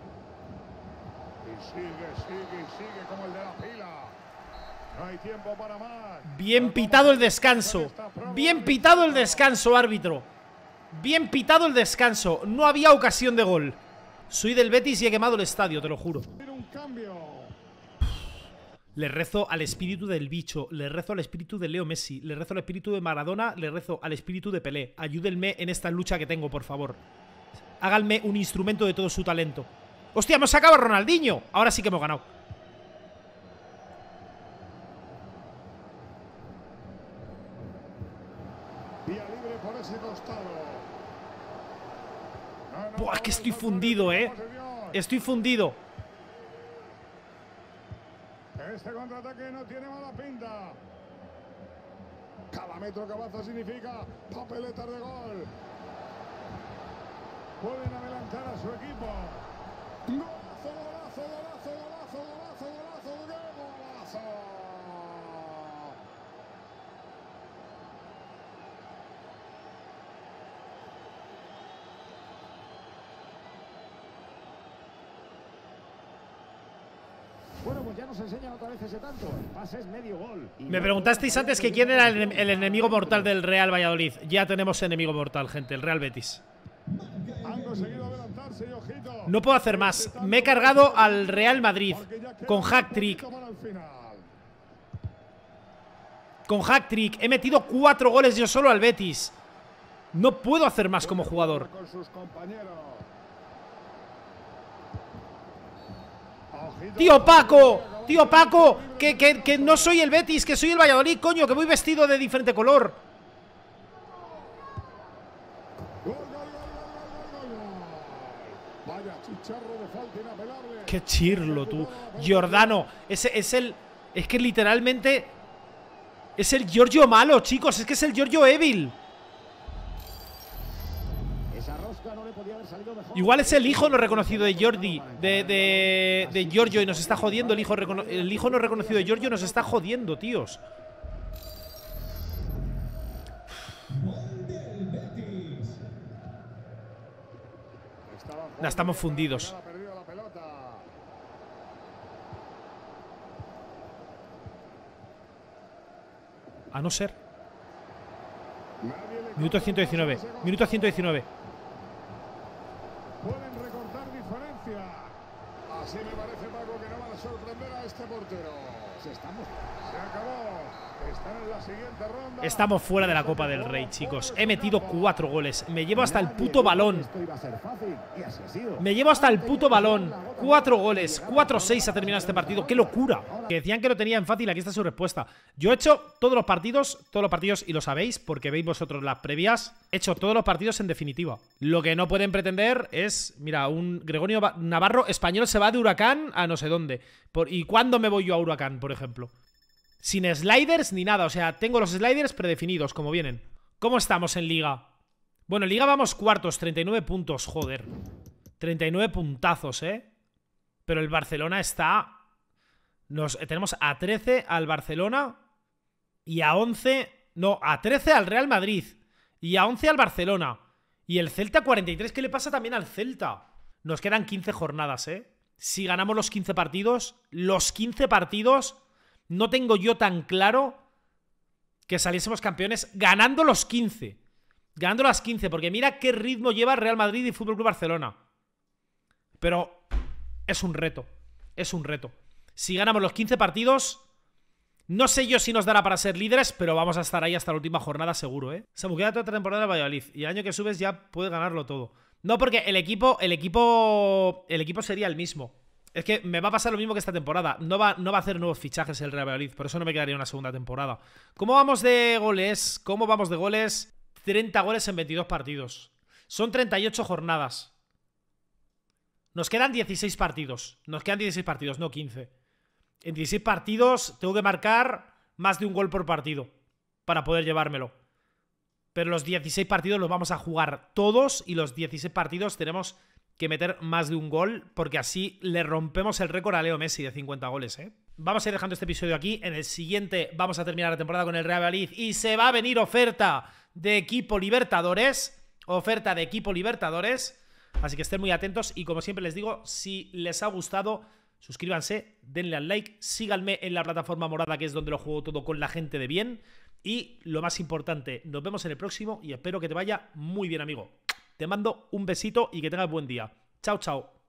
S2: Y sigue, sigue, y sigue como el de la pila. No hay tiempo para más.
S1: Bien pitado el descanso. Bien pitado el descanso, árbitro. Bien pitado el descanso. No había ocasión de gol. Soy del Betis y he quemado el estadio, te lo juro.
S2: Tiene un cambio.
S1: Le rezo al espíritu del bicho. Le rezo al espíritu de Leo Messi. Le rezo al espíritu de Maradona. Le rezo al espíritu de Pelé. Ayúdenme en esta lucha que tengo, por favor. Háganme un instrumento de todo su talento. ¡Hostia, hemos sacado a Ronaldinho! Ahora sí que hemos ganado.
S2: Vía libre por ese costado. No, no,
S1: Buah, es que
S2: no,
S1: estoy
S2: no, no,
S1: fundido,
S2: no,
S1: eh.
S2: posesión.
S1: Estoy fundido.
S2: Este contraataque no tiene mala pinta. Cada metro que avanza significa papeletas de gol. Pueden adelantar a su equipo. Golazo, golazo, golazo, golazo, golazo, golazo, golazo, golazo.
S3: Bueno, pues ya nos enseñan otra vez ese tanto. El pase es medio gol. Y
S1: Me
S3: no
S1: preguntasteis
S3: puede
S1: antes que
S3: fallar
S1: quién era el,
S3: el
S1: el enemigo mortal del Real Valladolid. Ya tenemos enemigo mortal, gente. El Real Betis.
S2: Han conseguido adelantarse y ojito.
S1: No puedo hacer más. Me he cargado al Real Madrid. Con hack-trick.
S2: Para el final.
S1: Con hack-trick. He metido cuatro goles yo solo al Betis. No puedo hacer más como jugador.
S2: Con sus compañeros. Ojito.
S1: ¡Tío Paco! ¡Tío Paco! Que, que, que no soy el Betis, que soy el Valladolid, coño. Que voy vestido de diferente color.
S2: Gol, gol, gol, gol, gol, gol, gol. Vaya chicharro de falta inapelable.
S1: Qué chirlo, tú. Giordano. Ese es el... Es que literalmente... Es el Giorgio malo, chicos. Es que es el Giorgio Evil.
S3: Esa rosca no le podía haber salido mejor.
S1: Igual es el hijo no reconocido de Jordi, de, de, de Giorgio, y nos está jodiendo. El hijo, recono el hijo no reconocido de Giorgio nos está jodiendo, tíos. Nah, estamos fundidos.
S2: Ha perdido la pelota.
S1: A no ser.
S2: Nadie le
S1: Minuto ciento diecinueve.
S2: ese gol.
S1: Minuto ciento diecinueve.
S2: Pueden recortar diferencia. Así me parece, Paco, que no van a sorprender a este portero.
S3: Se estamos...
S2: Se acabó. Están en la siguiente ronda.
S1: Estamos fuera de la Copa del Rey, chicos. He metido cuatro goles. Me llevo hasta el puto balón.
S3: Esto iba a ser fácil y así ha sido.
S1: Me llevo hasta el puto balón. Cuatro goles. cuatro seis ha terminado este partido. ¡Qué locura!
S3: Ahora
S1: Que decían que lo tenían fácil, aquí está su respuesta. Yo he hecho todos los partidos, todos los partidos, y lo sabéis, porque veis vosotros las previas, he hecho todos los partidos en definitiva. Lo que no pueden pretender es, mira, un Gregorio Navarro español se va de Huracán a no sé dónde. Por, ¿Y cuándo me voy yo a Huracán, por ejemplo? Sin sliders ni nada, o sea, tengo los sliders predefinidos, como vienen. ¿Cómo estamos en Liga? Bueno, en Liga vamos cuartos, treinta y nueve puntos, joder. treinta y nueve puntazos, ¿eh? Pero el Barcelona está... Nos, tenemos a trece al Barcelona y a once... No, a trece al Real Madrid y a once al Barcelona. Y el Celta cuarenta y tres, ¿qué le pasa también al Celta? Nos quedan quince jornadas, ¿eh? Si ganamos los quince partidos, los quince partidos, no tengo yo tan claro que saliésemos campeones ganando los quince. Ganando las quince, porque mira qué ritmo lleva Real Madrid y F C Barcelona. Pero es un reto, es un reto. Si ganamos los quince partidos, no sé yo si nos dará para ser líderes, pero vamos a estar ahí hasta la última jornada seguro, ¿eh? Se me queda toda temporada en Valladolid y el año que subes ya puedes ganarlo todo. No, porque el equipo, el equipo, el equipo sería el mismo. Es que me va a pasar lo mismo que esta temporada. No va, no va a hacer nuevos fichajes el Real Valladolid, por eso no me quedaría una segunda temporada. ¿Cómo vamos de goles? ¿Cómo vamos de goles? treinta goles en veintidós partidos. Son treinta y ocho jornadas. Nos quedan dieciséis partidos. Nos quedan dieciséis partidos, no quince. En dieciséis partidos tengo que marcar más de un gol por partido para poder llevármelo. Pero los dieciséis partidos los vamos a jugar todos y los dieciséis partidos tenemos que meter más de un gol porque así le rompemos el récord a Leo Messi de cincuenta goles, ¿eh? Vamos a ir dejando este episodio aquí. En el siguiente vamos a terminar la temporada con el Real Valladolid y se va a venir oferta de equipo Libertadores. Oferta de equipo Libertadores. Así que estén muy atentos y como siempre les digo, si les ha gustado, suscríbanse, denle al like, síganme en la plataforma morada que es donde lo juego todo con la gente de bien. Y lo más importante, nos vemos en el próximo y espero que te vaya muy bien, amigo. Te mando un besito y que tengas buen día. Chao, chao.